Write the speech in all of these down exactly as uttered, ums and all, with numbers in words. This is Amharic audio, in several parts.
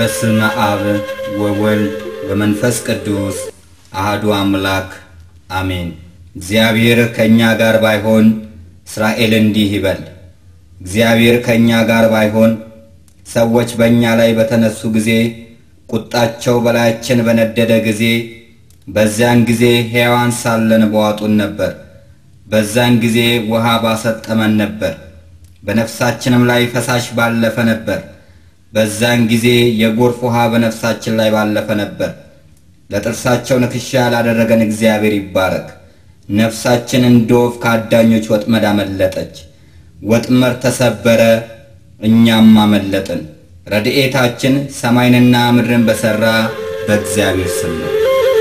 በስመ አብ ወወልድ ወመንፈስ ቅዱስ አሐዱ አምላክ አሜን። እግዚአብሔር ከኛ ጋር ባይሆን እስራኤል እንዲህ ይበል። እግዚአብሔር ከኛ ጋር ባይሆን ሰዎች በእኛ ላይ በተነሱ ጊዜ ቁጣቸው በላያችን በነደደ ጊዜ በዛን ጊዜ ሕያዋን ሳለን በዋጡን ነበር። በዛን ጊዜ ውሃ ባሰጠመን ነበር፣ በነፍሳችንም ላይ ፈሳሽ ባለፈ ነበር። በዛን ጊዜ የጎርፍ ውሃ በነፍሳችን ላይ ባለፈ ነበር። ለጥርሳቸው ንክሻ ያላደረገን እግዚአብሔር ይባረክ። ነፍሳችን እንደ ወፍ ከአዳኞች ወጥመድ አመለጠች። ወጥመድ ተሰበረ፣ እኛም አመለጥን። ረድኤታችን ሰማይንና ምድርን በሠራ በእግዚአብሔር ስም ነው።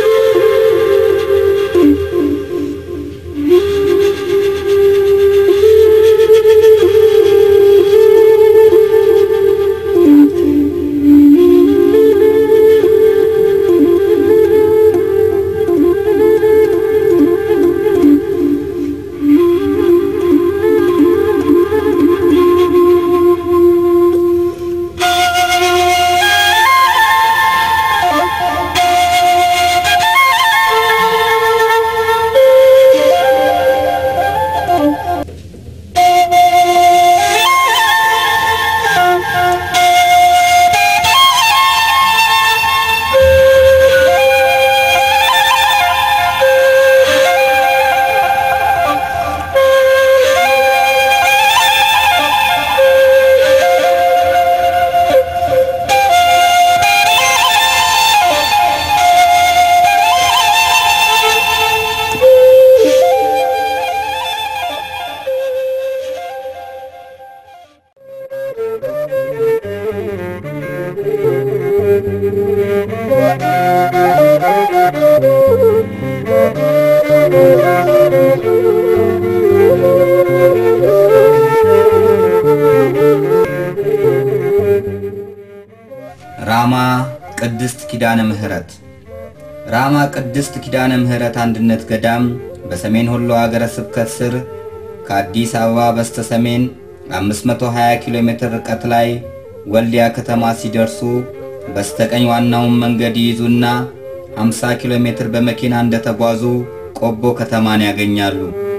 ራማ ቅድስት ኪዳነ ምህረት ራማ ቅድስት ኪዳነ ምህረት አንድነት ገዳም በሰሜን ወሎ ሀገረ ስብከት ስር ከአዲስ አበባ በስተሰሜን አምስት መቶ ሃያ ኪሎ ሜትር ርቀት ላይ ወልዲያ ከተማ ሲደርሱ በስተቀኝ ዋናውን መንገድ ይዙና ሃምሳ ኪሎ ሜትር በመኪና እንደተጓዙ ቆቦ ከተማን ያገኛሉ።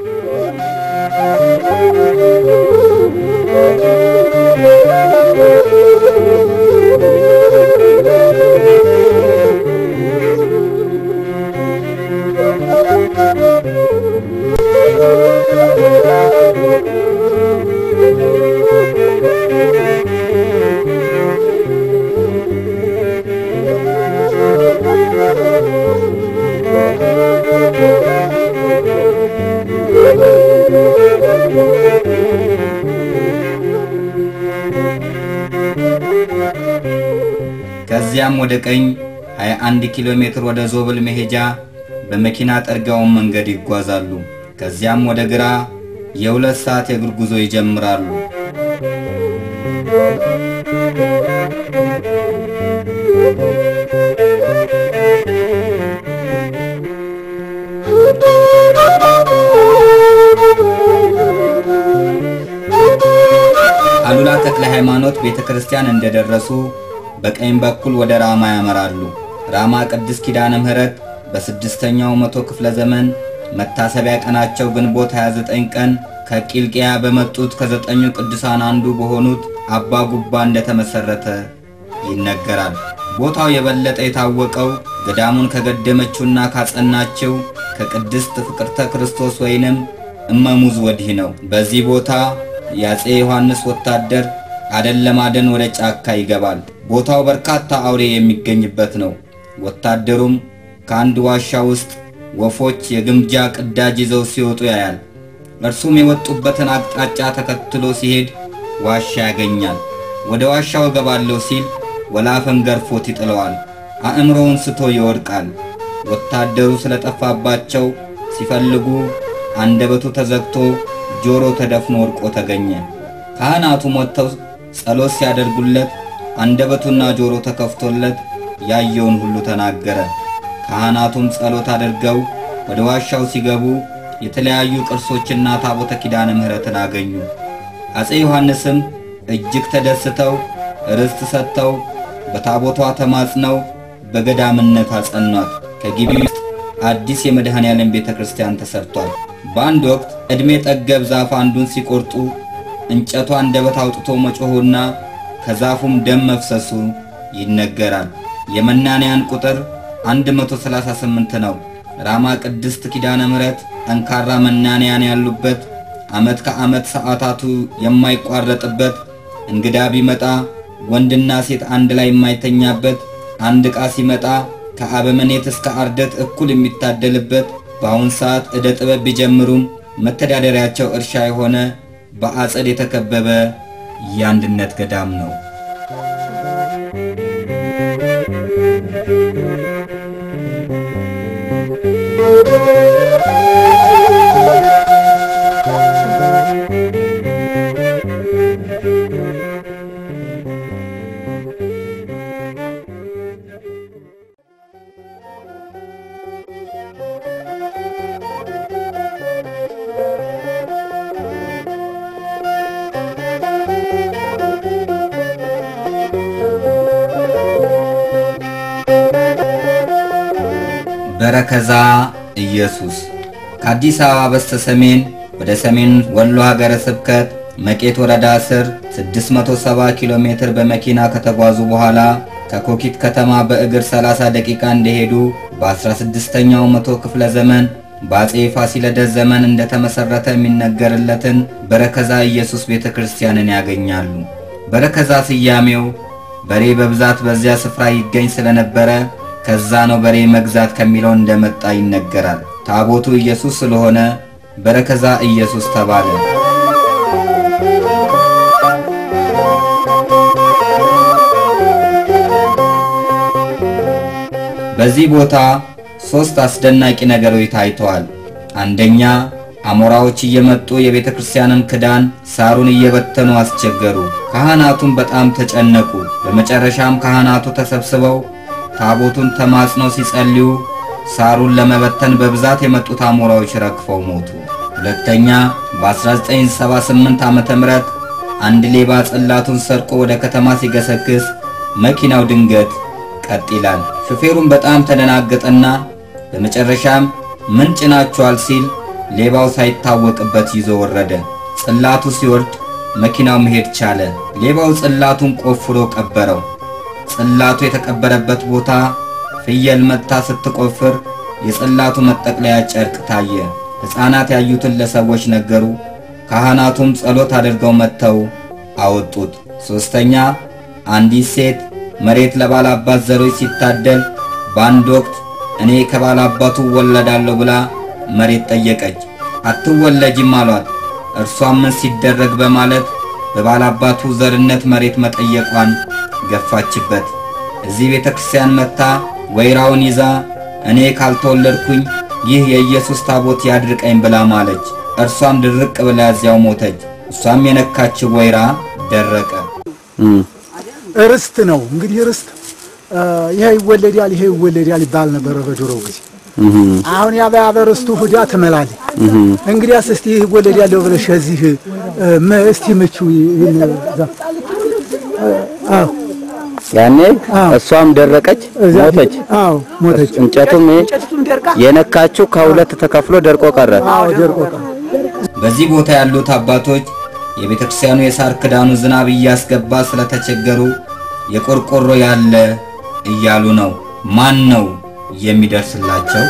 ከዚያም ወደ ቀኝ ሃያ አንድ ኪሎ ሜትር ወደ ዞብል መሄጃ በመኪና ጠርጋውን መንገድ ይጓዛሉ። ከዚያም ወደ ግራ የሁለት ሰዓት የእግር ጉዞ ይጀምራሉ። አሉላ ተክለ ሃይማኖት ቤተክርስቲያን እንደደረሱ በቀኝ በኩል ወደ ራማ ያመራሉ። ራማ ቅድስት ኪዳነ ምህረት በስድስተኛው መቶ ክፍለ ዘመን መታሰቢያ ቀናቸው ግንቦት ሃያ ዘጠኝ ቀን ከቂልቅያ በመጡት ከዘጠኙ ቅዱሳን አንዱ በሆኑት አባ ጉባ እንደተመሰረተ ይነገራል። ቦታው የበለጠ የታወቀው ገዳሙን ከገደመችውና ካጸናችው ከቅድስት ፍቅርተ ክርስቶስ ወይንም እመሙዝ ወዲህ ነው። በዚህ ቦታ ያጼ ዮሐንስ ወታደር አደለም አደን ወደ ጫካ ይገባል። ቦታው በርካታ አውሬ የሚገኝበት ነው። ወታደሩም ከአንድ ዋሻ ውስጥ ወፎች የግምጃ ቅዳጅ ይዘው ሲወጡ ያያል። እርሱም የወጡበትን አቅጣጫ ተከትሎ ሲሄድ ዋሻ ያገኛል። ወደ ዋሻው ገባለው ሲል ወላፈን ገርፎት ይጥለዋል። አእምሮውን ስቶ ይወድቃል። ወታደሩ ስለጠፋባቸው ሲፈልጉ አንደበቱ ተዘግቶ ጆሮ ተደፍኖ ወድቆ ተገኘ። ካህናቱ ሞተው ጸሎት ሲያደርጉለት አንደበቱና ጆሮ ተከፍቶለት ያየውን ሁሉ ተናገረ። ካህናቱም ጸሎት አድርገው ወደ ዋሻው ሲገቡ የተለያዩ ቅርሶችና ታቦተ ኪዳነ ምህረትን አገኙ። አጼ ዮሐንስም እጅግ ተደስተው ርስት ሰጥተው በታቦቷ ተማጽነው በገዳምነት አጸኗት። ከግቢ ውስጥ አዲስ የመድኃኔ ዓለም ቤተክርስቲያን ተሰርቷል። በአንድ ወቅት ዕድሜ ጠገብ ዛፍ አንዱን ሲቆርጡ እንጨቷ አንደበት አውጥቶ መጮሁና ከዛፉም ደም መፍሰሱ ይነገራል። የመናንያን ቁጥር አንድ መቶ ሰላሳ ስምንት ነው። ራማ ቅድስት ኪዳነ ምሕረት ጠንካራ መናንያን ያሉበት፣ ዓመት ከዓመት ሰዓታቱ የማይቋረጥበት፣ እንግዳ ቢመጣ ወንድና ሴት አንድ ላይ የማይተኛበት፣ አንድ ዕቃ ሲመጣ ከአበመኔት እስከ አርደት እኩል የሚታደልበት፣ በአሁን ሰዓት ዕደ ጥበብ ቢጀምሩም መተዳደሪያቸው እርሻ የሆነ በአጸድ የተከበበ የአንድነት ገዳም ነው። በረከዛ ኢየሱስ ከአዲስ አበባ በስተ ሰሜን ወደ ሰሜን ወሎ ሀገረ ስብከት መቄት ወረዳ ስር ስድስት መቶ ሰባ ኪሎ ሜትር በመኪና ከተጓዙ በኋላ ከኮኪት ከተማ በእግር ሰላሳ ደቂቃ እንደሄዱ በ16ኛው መቶ ክፍለ ዘመን በአፄ ፋሲለደስ ዘመን እንደተመሰረተ የሚነገርለትን በረከዛ ኢየሱስ ቤተክርስቲያንን ያገኛሉ። በረከዛ ስያሜው በሬ በብዛት በዚያ ስፍራ ይገኝ ስለነበረ ከዛ ነው በሬ መግዛት ከሚለው እንደመጣ ይነገራል። ታቦቱ ኢየሱስ ስለሆነ በረከዛ ኢየሱስ ተባለ። በዚህ ቦታ ሶስት አስደናቂ ነገሮች ታይተዋል። አንደኛ፣ አሞራዎች እየመጡ የቤተክርስቲያንን ክዳን ሳሩን እየበተኑ አስቸገሩ። ካህናቱም በጣም ተጨነቁ። በመጨረሻም ካህናቱ ተሰብስበው ታቦቱን ተማጽነው ሲጸልዩ ሳሩን ለመበተን በብዛት የመጡት አሞራዎች ረግፈው ሞቱ። ሁለተኛ፣ በ1978 ዓመተ ምህረት አንድ ሌባ ጽላቱን ሰርቆ ወደ ከተማ ሲገሰግስ መኪናው ድንገት ቀጥ ይላል። ሹፌሩም በጣም ተደናገጠና በመጨረሻም ምን ጭናችኋል ሲል ሌባው ሳይታወቅበት ይዞ ወረደ። ጽላቱ ሲወርድ መኪናው መሄድ ቻለ። ሌባው ጽላቱን ቆፍሮ ቀበረው። ጽላቱ የተቀበረበት ቦታ ፍየል መታ ስትቆፍር የጽላቱ መጠቅለያ ጨርቅ ታየ። ሕፃናት ያዩትን ለሰዎች ነገሩ። ካህናቱም ጸሎት አድርገው መተው አወጡት። ሶስተኛ፣ አንዲት ሴት መሬት ለባላባት ዘሮች ሲታደል በአንድ ወቅት እኔ ከባላባቱ ወለዳለሁ ብላ መሬት ጠየቀች። አትወለጅም አሏት። እርሷም ምን ሲደረግ በማለት በባላባቱ ዘርነት መሬት መጠየቋን ገፋችበት። እዚህ ቤተክርስቲያን መታ ወይራውን ይዛ እኔ ካልተወለድኩኝ ይህ የኢየሱስ ታቦት ያድርቀኝ ብላ ማለች። እርሷም ድርቅ ብላ እዚያው ሞተች። እሷም የነካችው ወይራ ደረቀ። ርስት ነው እንግዲህ ርስት ይሄ ይወለዳል ይሄ ይወለዳል ይባል ነበር በጆሮው ጊዜ። አሁን ያ በርስቱ ሁዳ ተመላል እንግዲያስ እስቲ ይወለዳል ብለሽ እዚህ እስቲ ምቹ ይነዛ አዎ ያኔ እሷም ደረቀች ሞተች። አዎ ሞተች። እንጨቱም የነካችው ከሁለት ተከፍሎ ደርቆ ቀረ። አዎ ደርቆ ቀረ። በዚህ ቦታ ያሉት አባቶች የቤተክርስቲያኑ የሳር ክዳኑ ዝናብ እያስገባ ስለተቸገሩ የቆርቆሮ ያለ እያሉ ነው። ማን ነው የሚደርስላቸው?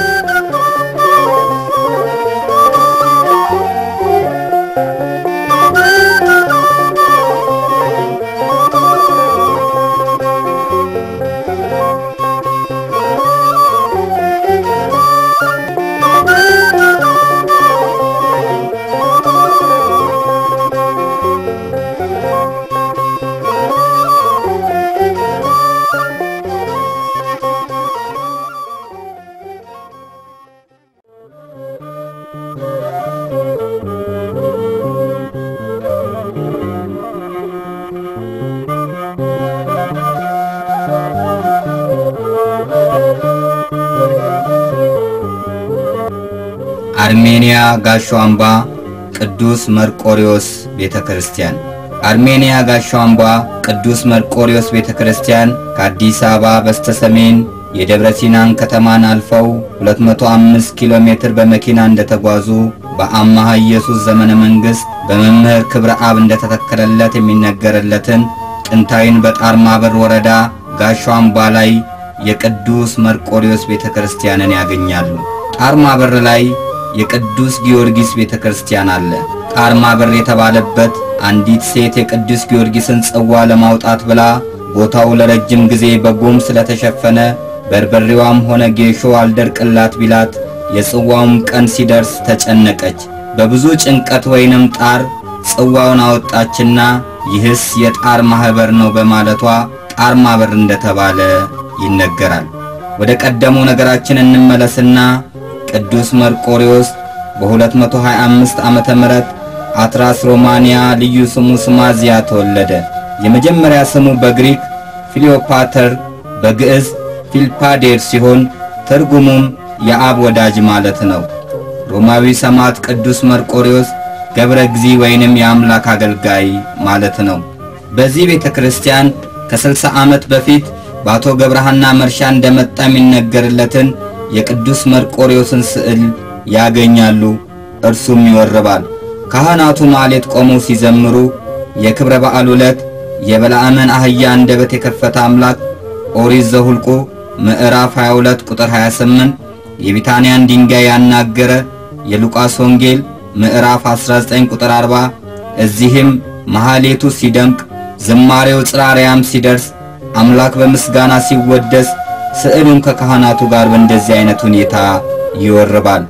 አርሜኒያ ጋሾ አምባ ቅዱስ መርቆሪዎስ ቤተክርስቲያን አርሜኒያ ጋሻምባ ቅዱስ መርቆሪዎስ ቤተክርስቲያን ከአዲስ አበባ በስተሰሜን የደብረ ሲናን ከተማን አልፈው ሁለት መቶ አምስት ኪሎ ሜትር በመኪና እንደተጓዙ በአማሃ ኢየሱስ ዘመነ መንግስት በመምህር ክብረ አብ እንደተተከለለት የሚነገርለትን ጥንታዊን በጣርማ በር ወረዳ ጋሻምባ ላይ የቅዱስ መርቆሪዎስ ቤተክርስቲያንን ያገኛሉ። ጣርማ በር ላይ የቅዱስ ጊዮርጊስ ቤተክርስቲያን አለ። ጣርማ በር የተባለበት አንዲት ሴት የቅዱስ ጊዮርጊስን ጽዋ ለማውጣት ብላ ቦታው ለረጅም ጊዜ በጎም ስለተሸፈነ በርበሬዋም ሆነ ጌሾ አልደርቅላት ቢላት የጽዋውም ቀን ሲደርስ ተጨነቀች። በብዙ ጭንቀት ወይንም ጣር ጽዋውን አወጣችና ይህስ የጣር ማህበር ነው በማለቷ ጣርማ በር እንደተባለ ይነገራል። ወደ ቀደሙ ነገራችን እንመለስና ቅዱስ መርቆሪዎስ በ225 ዓመተ ምህረት አትራስ ሮማንያ ልዩ ስሙ ስማዚያ ተወለደ። የመጀመሪያ ስሙ በግሪክ ፊሊዮፓተር በግዕዝ ፊልፓዴር ሲሆን ትርጉሙም የአብ ወዳጅ ማለት ነው። ሮማዊ ሰማዕት ቅዱስ መርቆሪዎስ ገብረ እግዚ ወይንም የአምላክ አገልጋይ ማለት ነው። በዚህ ቤተክርስቲያን ከ60 ዓመት በፊት በአቶ ገብረሃና መርሻ እንደመጣ የሚነገርለትን የቅዱስ መርቆሪዎስን ስዕል ያገኛሉ። እርሱም ይወርባል። ካህናቱ ማሌት ቆመው ሲዘምሩ የክብረ በዓል ዕለት የበለዓምን አህያ አንደበት የከፈተ አምላክ ኦሪት ዘኍልቍ ምዕራፍ ሃያ ሁለት ቁጥር ሃያ ስምንት የቢታንያን ድንጋይ ያናገረ የሉቃስ ወንጌል ምዕራፍ አስራ ዘጠኝ ቁጥር አርባ እዚህም ማህሌቱ ሲደምቅ ዝማሬው ጽራሪያም ሲደርስ አምላክ በምስጋና ሲወደስ ስዕሉም ከካህናቱ ጋር በእንደዚህ አይነት ሁኔታ ይወርባል።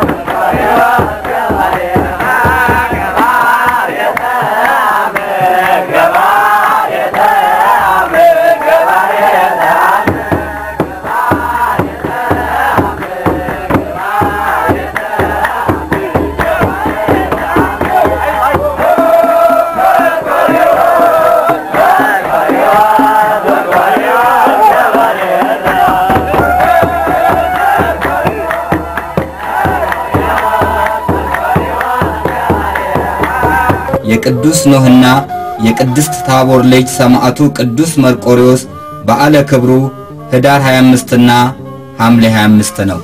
የቅዱስ ኖህና የቅድስት ታቦር ልጅ ሰማዕቱ ቅዱስ መርቆሪዎስ በዓለ ክብሩ ህዳር ሃያ አምስት እና ሐምሌ ሃያ አምስት ነው።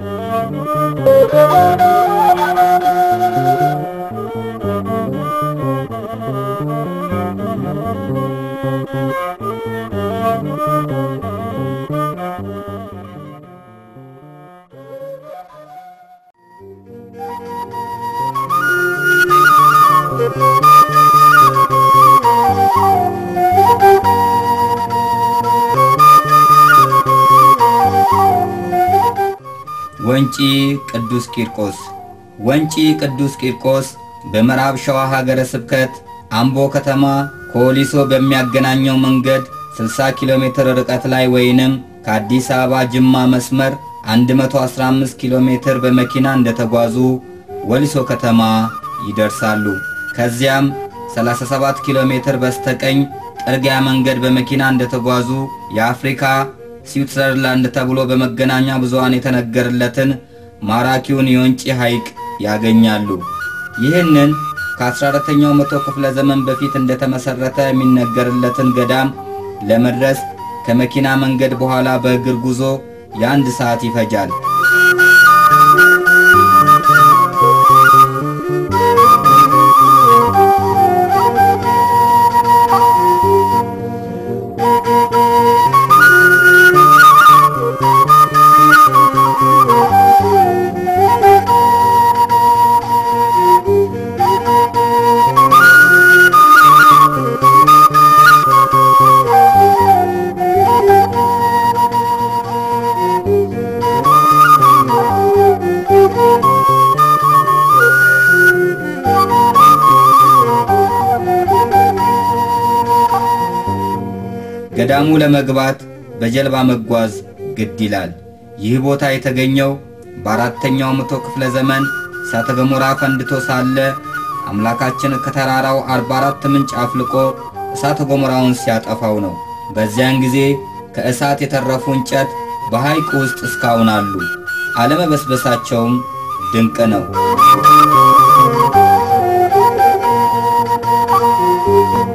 ወንጪ ቅዱስ ቂርቆስ ወንጪ ቅዱስ ቂርቆስ በምዕራብ ሸዋ ሀገረ ስብከት አምቦ ከተማ ከወሊሶ በሚያገናኘው መንገድ ስልሳ ኪሎ ሜትር ርቀት ላይ ወይንም ከአዲስ አበባ ጅማ መስመር አንድ መቶ አስራ አምስት ኪሎ ሜትር በመኪና እንደተጓዙ ወሊሶ ከተማ ይደርሳሉ። ከዚያም ሰላሳ ሰባት ኪሎ ሜትር በስተቀኝ ጠርጊያ መንገድ በመኪና እንደተጓዙ የአፍሪካ ስዊትዘርላንድ ተብሎ በመገናኛ ብዙሃን የተነገረለትን ማራኪውን የወንጪ ሐይቅ ያገኛሉ። ይህንን ከአስራ አራተኛው መቶ ክፍለ ዘመን በፊት እንደተመሰረተ የሚነገርለትን ገዳም ለመድረስ ከመኪና መንገድ በኋላ በእግር ጉዞ የአንድ ሰዓት ይፈጃል። ገዳሙ ለመግባት በጀልባ መጓዝ ግድ ይላል። ይህ ቦታ የተገኘው በአራተኛው መቶ ክፍለ ዘመን እሳተ ገሞራ ፈንድቶ ሳለ አምላካችን ከተራራው አርባ አራት ምንጭ አፍልቆ እሳተ ገሞራውን ሲያጠፋው ነው። በዚያን ጊዜ ከእሳት የተረፉ እንጨት በሐይቁ ውስጥ እስካሁን አሉ። አለመበስበሳቸውም ድንቅ ነው።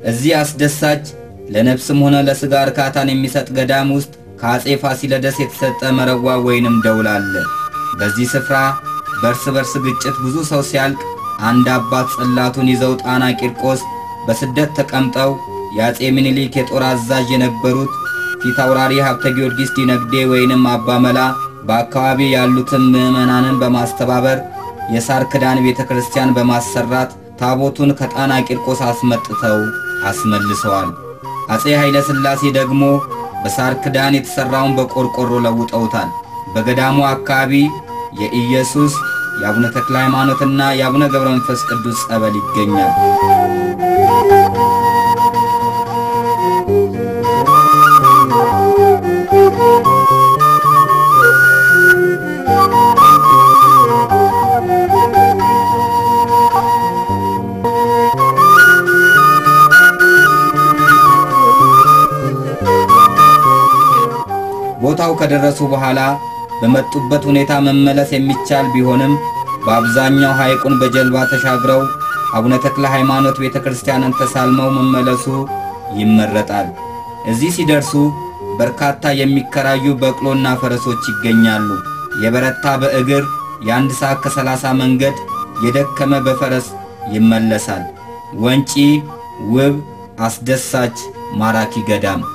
እዚህ አስደሳች ለነፍስም ሆነ ለሥጋ እርካታን የሚሰጥ ገዳም ውስጥ ከአጼ ፋሲለደስ የተሰጠ መረዋ ወይንም ደውል አለ። በዚህ ስፍራ በርስ በርስ ግጭት ብዙ ሰው ሲያልቅ አንድ አባት ጽላቱን ይዘው ጣና ቂርቆስ በስደት ተቀምጠው የአጼ ምኒልክ የጦር አዛዥ የነበሩት ፊት አውራሪ ሀብተ ጊዮርጊስ ዲነግዴ ወይንም አባ መላ በአካባቢ ያሉትን ምዕመናንን በማስተባበር የሳር ክዳን ቤተክርስቲያን በማሰራት ታቦቱን ከጣና ቂርቆስ አስመጥተው አስመልሰዋል። አጼ ኃይለ ሥላሴ ደግሞ በሳር ክዳን የተሰራውን በቆርቆሮ ለውጠውታል። በገዳሙ አካባቢ የኢየሱስ የአቡነ ተክለ ሃይማኖትና የአቡነ ገብረ መንፈስ ቅዱስ ጸበል ይገኛል። ቦታው ከደረሱ በኋላ በመጡበት ሁኔታ መመለስ የሚቻል ቢሆንም በአብዛኛው ሐይቁን በጀልባ ተሻግረው አቡነ ተክለ ሃይማኖት ቤተክርስቲያንን ተሳልመው መመለሱ ይመረጣል። እዚህ ሲደርሱ በርካታ የሚከራዩ በቅሎና ፈረሶች ይገኛሉ። የበረታ በእግር የአንድ ሰዓት ከሰላሳ መንገድ፣ የደከመ በፈረስ ይመለሳል። ወንጪ ውብ፣ አስደሳች፣ ማራኪ ገዳም።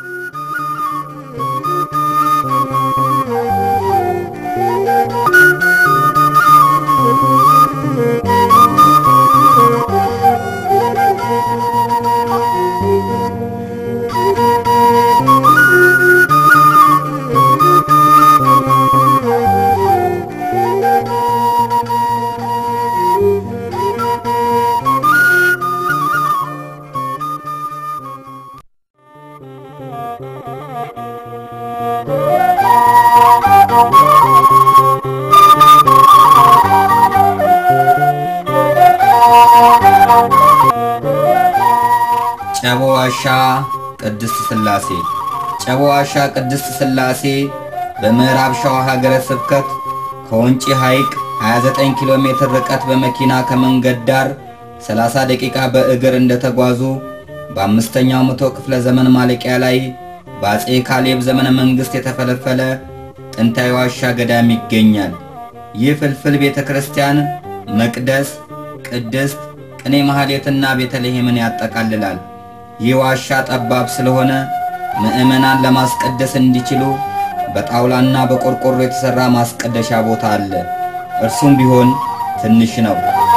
ጨቦ ዋሻ ቅድስት ሥላሴ። ጨቦ ዋሻ ቅድስት ሥላሴ በምዕራብ ሸዋ ሀገረ ስብከት ከወንጪ ሐይቅ ሃያ ዘጠኝ ኪሎ ሜትር ርቀት በመኪና ከመንገድ ዳር ሰላሳ ደቂቃ በእግር እንደተጓዙ በአምስተኛው መቶ ክፍለ ዘመን ማለቂያ ላይ በአጼ ካሌብ ዘመነ መንግሥት የተፈለፈለ ጥንታዊ ዋሻ ገዳም ይገኛል። ይህ ፍልፍል ቤተክርስቲያን መቅደስ፣ ቅድስት፣ ቅኔ ማህሌትና ቤተልሔምን ያጠቃልላል። ይህ ዋሻ ጠባብ ስለሆነ ምዕመናን ለማስቀደስ እንዲችሉ በጣውላና በቆርቆሮ የተሰራ ማስቀደሻ ቦታ አለ። እርሱም ቢሆን ትንሽ ነው።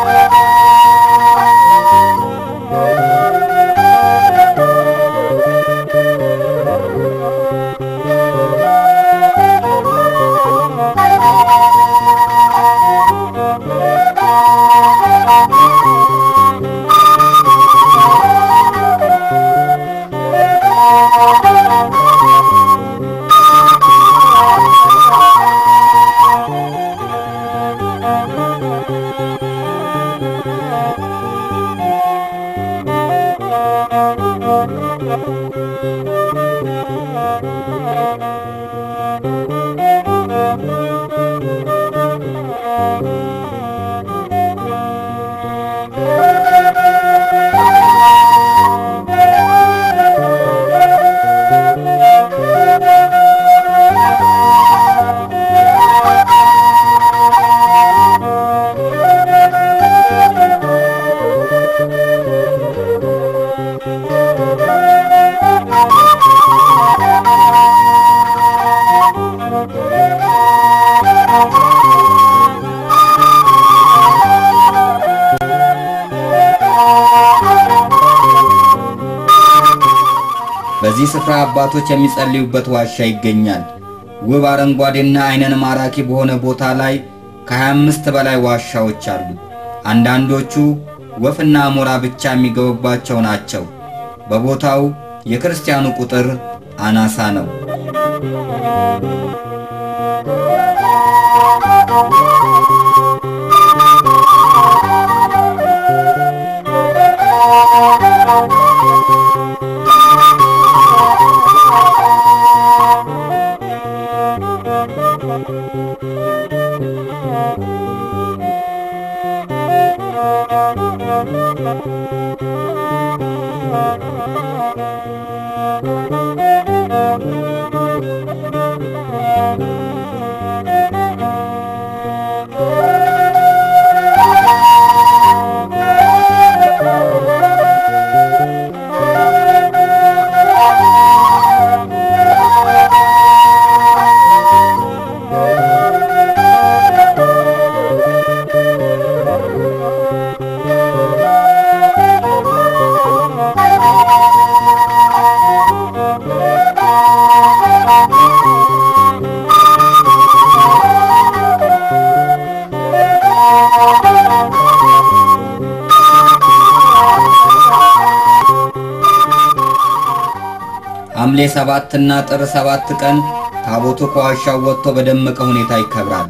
በዚህ ስፍራ አባቶች የሚጸልዩበት ዋሻ ይገኛል። ውብ አረንጓዴና አይነን ማራኪ በሆነ ቦታ ላይ ከሃያ አምስት በላይ ዋሻዎች አሉ። አንዳንዶቹ ወፍና አሞራ ብቻ የሚገቡባቸው ናቸው። በቦታው የክርስቲያኑ ቁጥር አናሳ ነው። Thank you. ሐምሌ ሰባት እና ጥር ሰባት ቀን ታቦቱ ከዋሻው ወጥቶ በደመቀ ሁኔታ ይከብራል።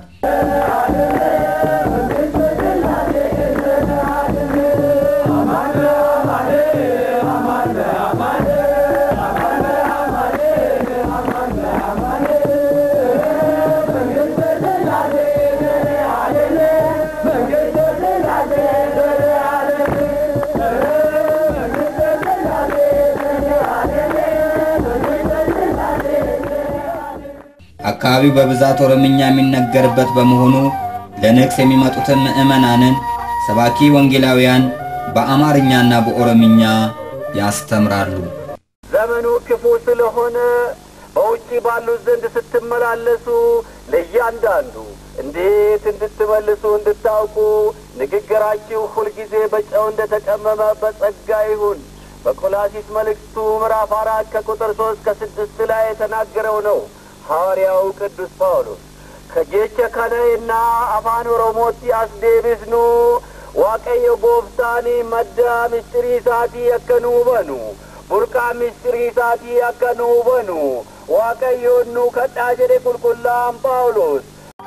አካባቢው በብዛት ኦሮምኛ የሚነገርበት በመሆኑ ለንግስ የሚመጡትን ምዕመናንን ሰባኪ ወንጌላውያን በአማርኛና በኦሮምኛ ያስተምራሉ። ዘመኑ ክፉ ስለሆነ በውጪ ባሉ ዘንድ ስትመላለሱ ለእያንዳንዱ እንዴት እንድትመልሱ እንድታውቁ ንግግራችሁ ሁልጊዜ በጨው እንደተቀመመ በጸጋ ይሁን። በቆላሲስ መልእክቱ ምዕራፍ አራት ከቁጥር ሶስት ከስድስት ላይ የተናገረው ነው። ሐዋርያው ቅዱስ ጳውሎስ ከጄቸ ከነይና አፋን ኦሮሞቲ አስዴቢስኑ ዋቀዮ ጎፍታኒ መዳ ምስጢሪ ሳቲ አከኑ በኑ ቡርቃ ምስጢሪ ሳቲ አከኑ በኑ ዋቀዮኑ ከዳጀደ ቁልቁላም ጳውሎስ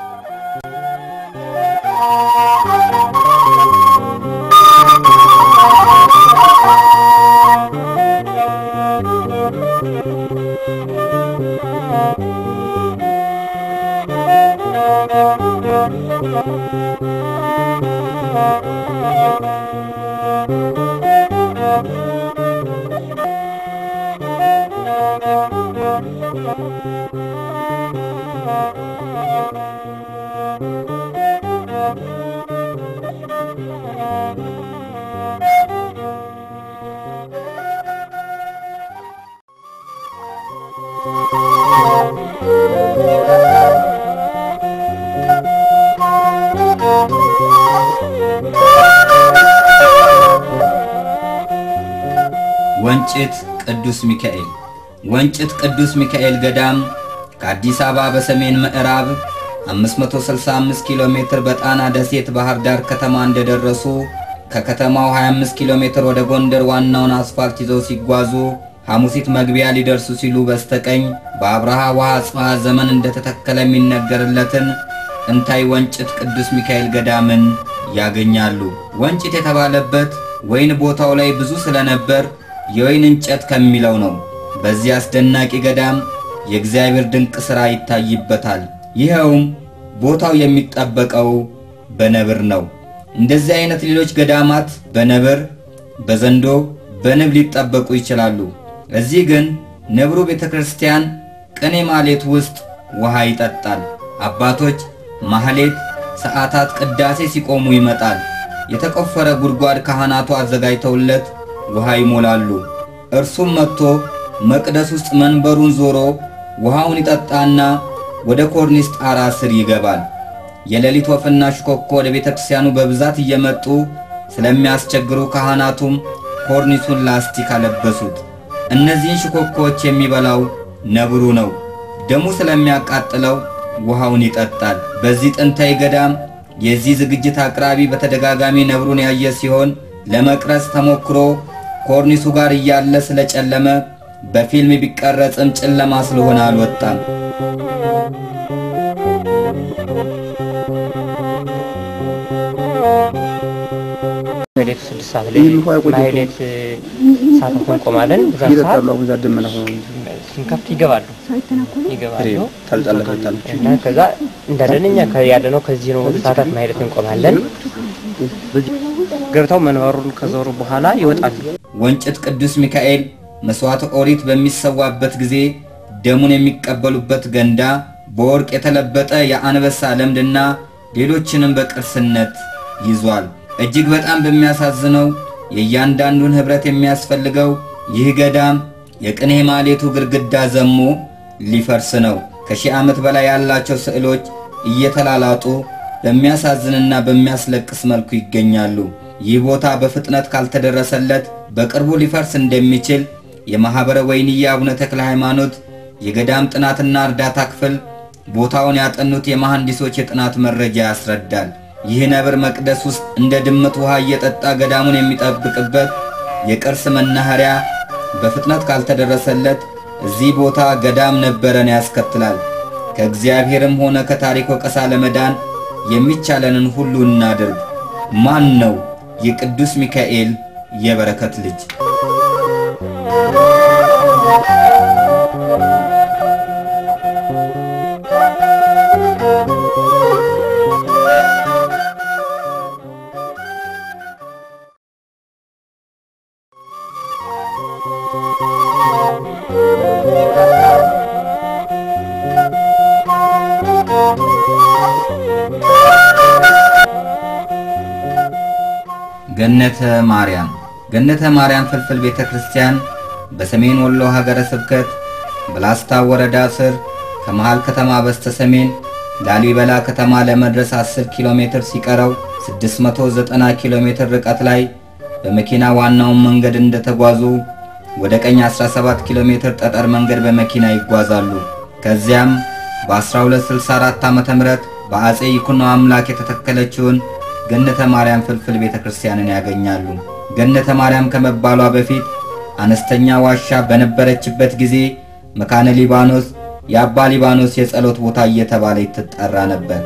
ወንጭት ቅዱስ ሚካኤል ወንጭት ቅዱስ ሚካኤል ገዳም ከአዲስ አበባ በሰሜን ምዕራብ አምስት መቶ ስልሳ አምስት ኪሎ ሜትር በጣና ደሴት ባህር ዳር ከተማ እንደደረሱ ከከተማው ሀያ አምስት ኪሎ ሜትር ወደ ጎንደር ዋናውን አስፋልት ይዘው ሲጓዙ ሐሙሲት መግቢያ ሊደርሱ ሲሉ በስተቀኝ በአብርሃ ወአጽብሃ ዘመን እንደተተከለ የሚነገርለትን እንታይ ወንጭት ቅዱስ ሚካኤል ገዳምን ያገኛሉ። ወንጭት የተባለበት ወይን ቦታው ላይ ብዙ ስለነበር የወይን እንጨት ከሚለው ነው። በዚህ አስደናቂ ገዳም የእግዚአብሔር ድንቅ ሥራ ይታይበታል። ይሄውም ቦታው የሚጠበቀው በነብር ነው። እንደዚህ አይነት ሌሎች ገዳማት በነብር፣ በዘንዶ፣ በንብ ሊጠበቁ ይችላሉ። እዚህ ግን ነብሩ ቤተክርስቲያን ቅኔ ማሌት ውስጥ ውሃ ይጠጣል። አባቶች ማህሌት፣ ሰዓታት፣ ቅዳሴ ሲቆሙ ይመጣል። የተቆፈረ ጉድጓድ ካህናቱ አዘጋጅተውለት ውሃ ይሞላሉ። እርሱም መጥቶ መቅደስ ውስጥ መንበሩን ዞሮ ውሃውን ይጠጣና ወደ ኮርኒስ ጣራ ስር ይገባል። የሌሊት ወፍና ሽኮኮ ወደ ቤተክርስቲያኑ በብዛት እየመጡ ስለሚያስቸግሩ ካህናቱም ኮርኒሱን ላስቲክ አለበሱት። እነዚህን ሽኮኮዎች የሚበላው ነብሩ ነው። ደሙ ስለሚያቃጥለው ውሃውን ይጠጣል። በዚህ ጥንታዊ ገዳም የዚህ ዝግጅት አቅራቢ በተደጋጋሚ ነብሩን ያየ ሲሆን ለመቅረጽ ተሞክሮ ኮርኒሱ ጋር እያለ ስለጨለመ በፊልም ቢቀረጽም ጨለማ ስለሆነ አልወጣም። ማይሌት ስድስት ሰዓት ላይ ማይሌት ሳተን ቆማለን። ዛሳት ስንከፍት ይገባሉ ይገባሉ ታልጣለታል እና ከዛ እንደደነኛ ከያደነው ከዚህ ነው ሳታት ማይሌት እንቆማለን። ገብተው መንበሩን ከዞሩ በኋላ ይወጣሉ። ወንጭት ቅዱስ ሚካኤል መስዋዕት ኦሪት በሚሰዋበት ጊዜ ደሙን የሚቀበሉበት ገንዳ በወርቅ የተለበጠ የአንበሳ ለምድና ሌሎችንም በቅርስነት ይዟል። እጅግ በጣም በሚያሳዝነው የእያንዳንዱን ህብረት የሚያስፈልገው ይህ ገዳም የቅኔ ማሌቱ ግድግዳ ዘሞ ሊፈርስ ነው። ከሺህ ዓመት በላይ ያላቸው ስዕሎች እየተላላጡ በሚያሳዝንና በሚያስለቅስ መልኩ ይገኛሉ። ይህ ቦታ በፍጥነት ካልተደረሰለት በቅርቡ ሊፈርስ እንደሚችል የማህበረ ወይንያ አቡነ ተክለ ሃይማኖት የገዳም ጥናትና እርዳታ ክፍል ቦታውን ያጠኑት የመሐንዲሶች የጥናት መረጃ ያስረዳል። ይህ ነብር መቅደስ ውስጥ እንደ ድመት ውሃ እየጠጣ ገዳሙን የሚጠብቅበት የቅርስ መናኸሪያ በፍጥነት ካልተደረሰለት እዚህ ቦታ ገዳም ነበረን ያስከትላል። ከእግዚአብሔርም ሆነ ከታሪክ ወቀሳ ለመዳን የሚቻለንን ሁሉ እናድርግ። ማን ነው የቅዱስ ሚካኤል የበረከት ልጅ? ገነተ ማርያም ገነተ ማርያም ፍልፍል ቤተክርስቲያን በሰሜን ወሎ ሀገረ ስብከት በላስታ ወረዳ ስር ከመሃል ከተማ በስተሰሜን ላሊበላ ከተማ ለመድረስ አስር ኪሎ ሜትር ሲቀረው ስድስት መቶ ዘጠና ኪሎ ሜትር ርቀት ላይ በመኪና ዋናውን መንገድ እንደተጓዙ ወደ ቀኝ አስራ ሰባት ኪሎ ሜትር ጠጠር መንገድ በመኪና ይጓዛሉ። ከዚያም በ1264 ዓመተ ምህረት በአጼ ይኩኖ አምላክ የተተከለችውን ገነተ ማርያም ፍልፍል ቤተክርስቲያንን ያገኛሉ። ገነተ ማርያም ከመባሏ በፊት አነስተኛ ዋሻ በነበረችበት ጊዜ መካነ ሊባኖስ የአባ ሊባኖስ የጸሎት ቦታ እየተባለ ይተጠራ ነበር።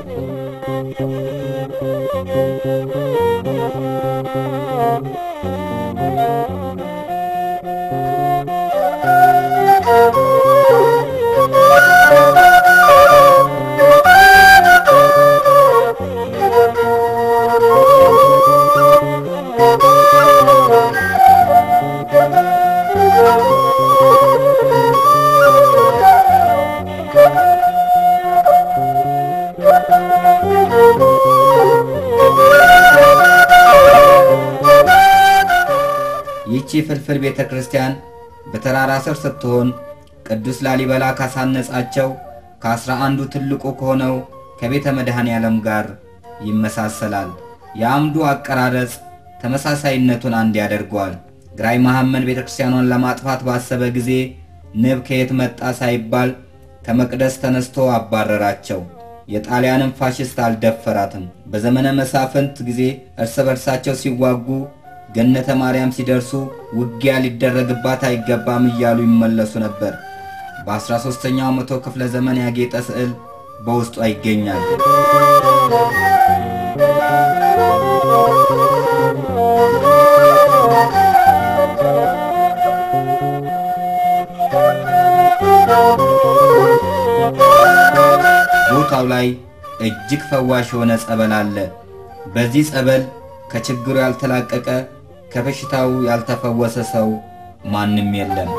ይቺ ፍልፍል ቤተክርስቲያን በተራራ ስር ስትሆን ቅዱስ ላሊበላ ካሳነጻቸው ከአስራ አንዱ ትልቁ ከሆነው ከቤተ መድኃኔዓለም ጋር ይመሳሰላል። የአምዱ አቀራረጽ ተመሳሳይነቱን አንድ ያደርገዋል። ግራኝ መሐመድ ቤተክርስቲያኗን ለማጥፋት ባሰበ ጊዜ ንብ ከየት መጣ ሳይባል ከመቅደስ ተነስቶ አባረራቸው። የጣሊያንን ፋሽስት አልደፈራትም። በዘመነ መሳፍንት ጊዜ እርስ በርሳቸው ሲዋጉ ገነተ ማርያም ሲደርሱ ውጊያ ሊደረግባት አይገባም እያሉ ይመለሱ ነበር። በ13ኛው መቶ ክፍለ ዘመን ያጌጠ ስዕል በውስጧ ይገኛል። ቦታው ላይ እጅግ ፈዋሽ የሆነ ጸበል አለ። በዚህ ጸበል ከችግሩ ያልተላቀቀ ከበሽታው ያልተፈወሰ ሰው ማንም የለም።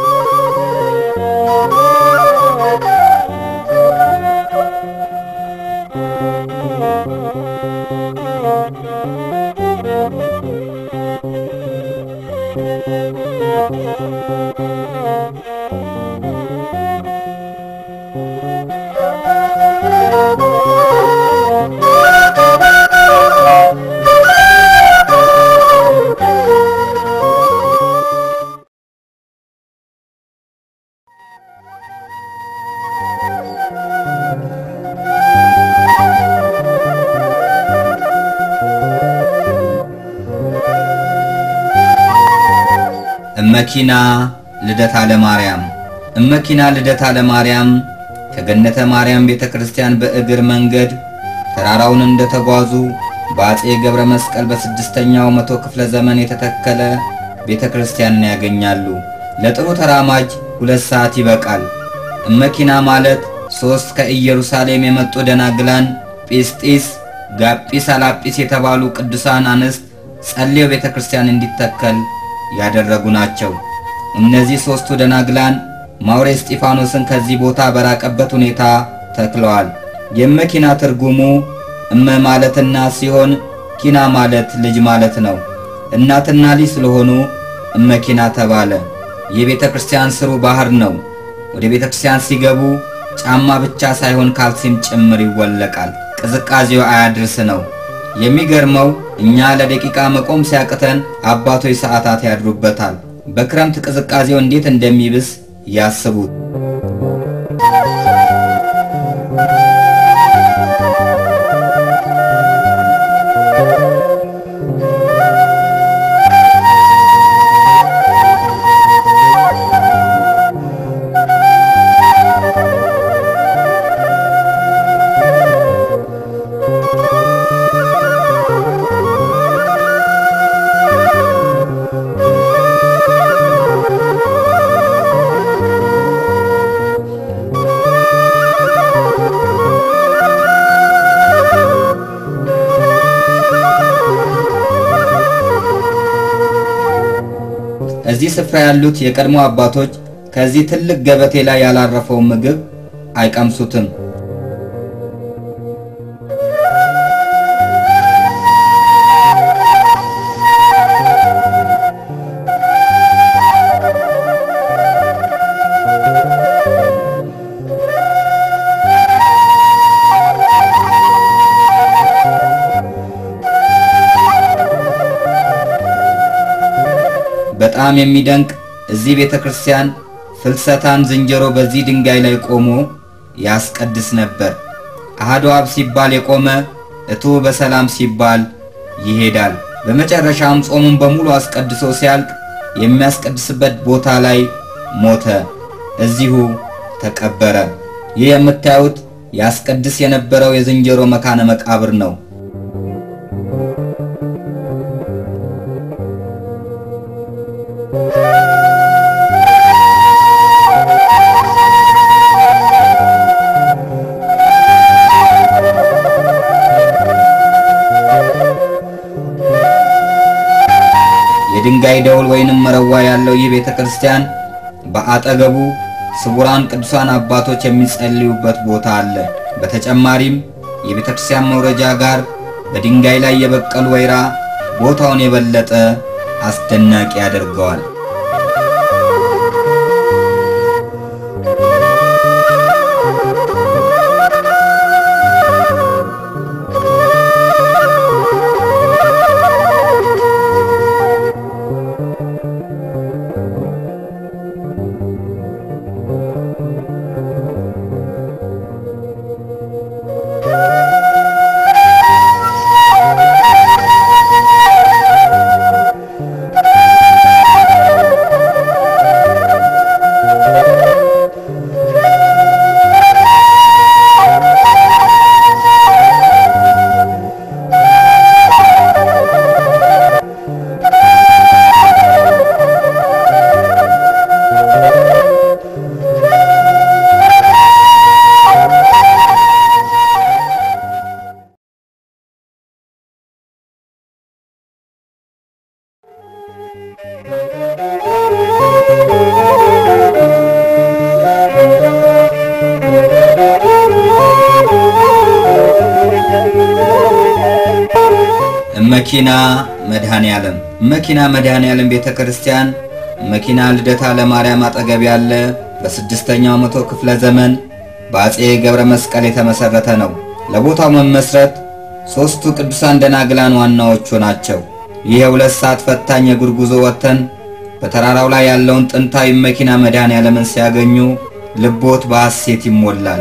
እመኪና ልደታ ለማርያም እመኪና ልደታ ለማርያም ከገነተ ማርያም ቤተክርስቲያን በእግር መንገድ ተራራውን እንደተጓዙ በአጼ ገብረ መስቀል በስድስተኛው መቶ ክፍለ ዘመን የተተከለ ቤተክርስቲያንን ያገኛሉ። ለጥሩ ተራማጅ ሁለት ሰዓት ይበቃል። እመኪና ማለት ሶስት ከኢየሩሳሌም የመጡ ደናግላን ጲስጢስ፣ ጋጲስ፣ አላጲስ የተባሉ ቅዱሳን አንስት ጸልየው ቤተክርስቲያን እንዲተከል ያደረጉ ናቸው። እነዚህ ሶስቱ ደናግላን ማውሬ እስጢፋኖስን ከዚህ ቦታ በራቀበት ሁኔታ ተክለዋል። የመኪና ትርጉሙ እመ ማለትና ሲሆን ኪና ማለት ልጅ ማለት ነው። እናትና ልጅ ስለሆኑ እመኪና ተባለ። የቤተክርስቲያን ስሩ ባህር ነው። ወደ ቤተክርስቲያን ሲገቡ ጫማ ብቻ ሳይሆን ካልሲም ጭምር ይወለቃል። ቅዝቃዜው አያድርስ ነው። የሚገርመው እኛ ለደቂቃ መቆም ሲያቅተን አባቶች ሰዓታት ያድሩበታል። በክረምት ቅዝቃዜው እንዴት እንደሚብስ ያስቡት። እዚህ ስፍራ ያሉት የቀድሞ አባቶች ከዚህ ትልቅ ገበቴ ላይ ያላረፈው ምግብ አይቀምሱትም። በጣም የሚደንቅ እዚህ ቤተክርስቲያን ፍልሰታን ዝንጀሮ በዚህ ድንጋይ ላይ ቆሞ ያስቀድስ ነበር። አሐዱ አብ ሲባል የቆመ እቱ በሰላም ሲባል ይሄዳል። በመጨረሻም ጾሙን በሙሉ አስቀድሶ ሲያልቅ የሚያስቀድስበት ቦታ ላይ ሞተ፣ እዚሁ ተቀበረ። ይህ የምታዩት ያስቀድስ የነበረው የዝንጀሮ መካነ መቃብር ነው። የድንጋይ ደውል ወይንም መረዋ ያለው ይህ ቤተክርስቲያን በአጠገቡ ስቡራን ቅዱሳን አባቶች የሚጸልዩበት ቦታ አለ። በተጨማሪም የቤተክርስቲያን መውረጃ ጋር በድንጋይ ላይ የበቀሉ ወይራ ቦታውን የበለጠ አስደናቂ ያደርገዋል። መኪና መድኃኔዓለም መኪና መድኃኔዓለም ቤተክርስቲያን መኪና ልደታ ለማርያም አጠገብ ያለ በስድስተኛው መቶ ክፍለ ዘመን በአጼ ገብረ መስቀል የተመሰረተ ነው። ለቦታው መመስረት ሶስቱ ቅዱሳን ደናግላን ዋናዎቹ ናቸው። ይህ ሁለት ሰዓት ፈታኝ የእግር ጉዞ ወተን በተራራው ላይ ያለውን ጥንታዊ መኪና መድኃኔዓለምን ሲያገኙ ልቦት በሐሴት ይሞላል።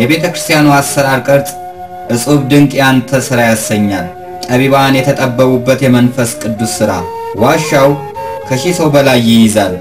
የቤተ ክርስቲያኑ አሰራር ቅርጽ እጹብ ድንቅ ያንተ ሥራ ያሰኛል። ጠቢባን የተጠበቡበት የመንፈስ ቅዱስ ሥራ። ዋሻው ከሺህ ሰው በላይ ይይዛል።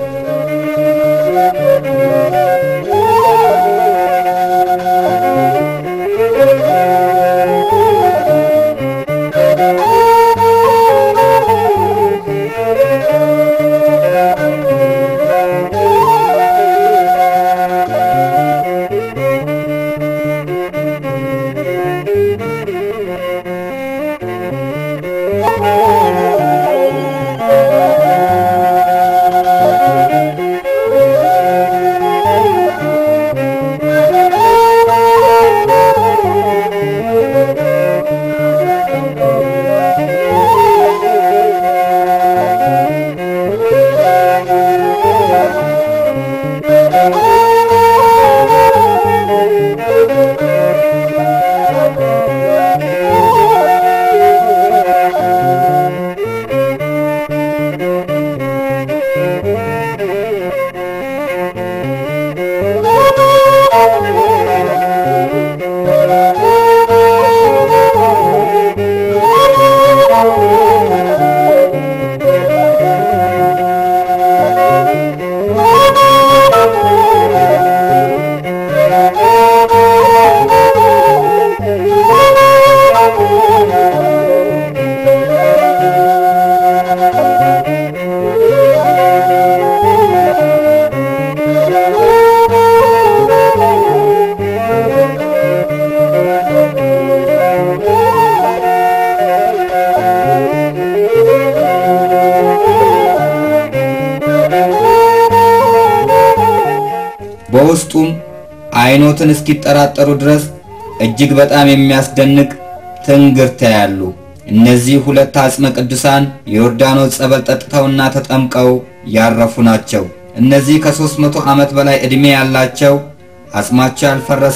በውስጡም አይኖትን እስኪጠራጠሩ ድረስ እጅግ በጣም የሚያስደንቅ ትንግርት ያያሉ። እነዚህ ሁለት አጽመ ቅዱሳን የዮርዳኖስ ጸበል ጠጥተውና ተጠምቀው ያረፉ ናቸው። እነዚህ ከሦስት መቶ ዓመት በላይ ዕድሜ ያላቸው አጽማቸው ያልፈረሰ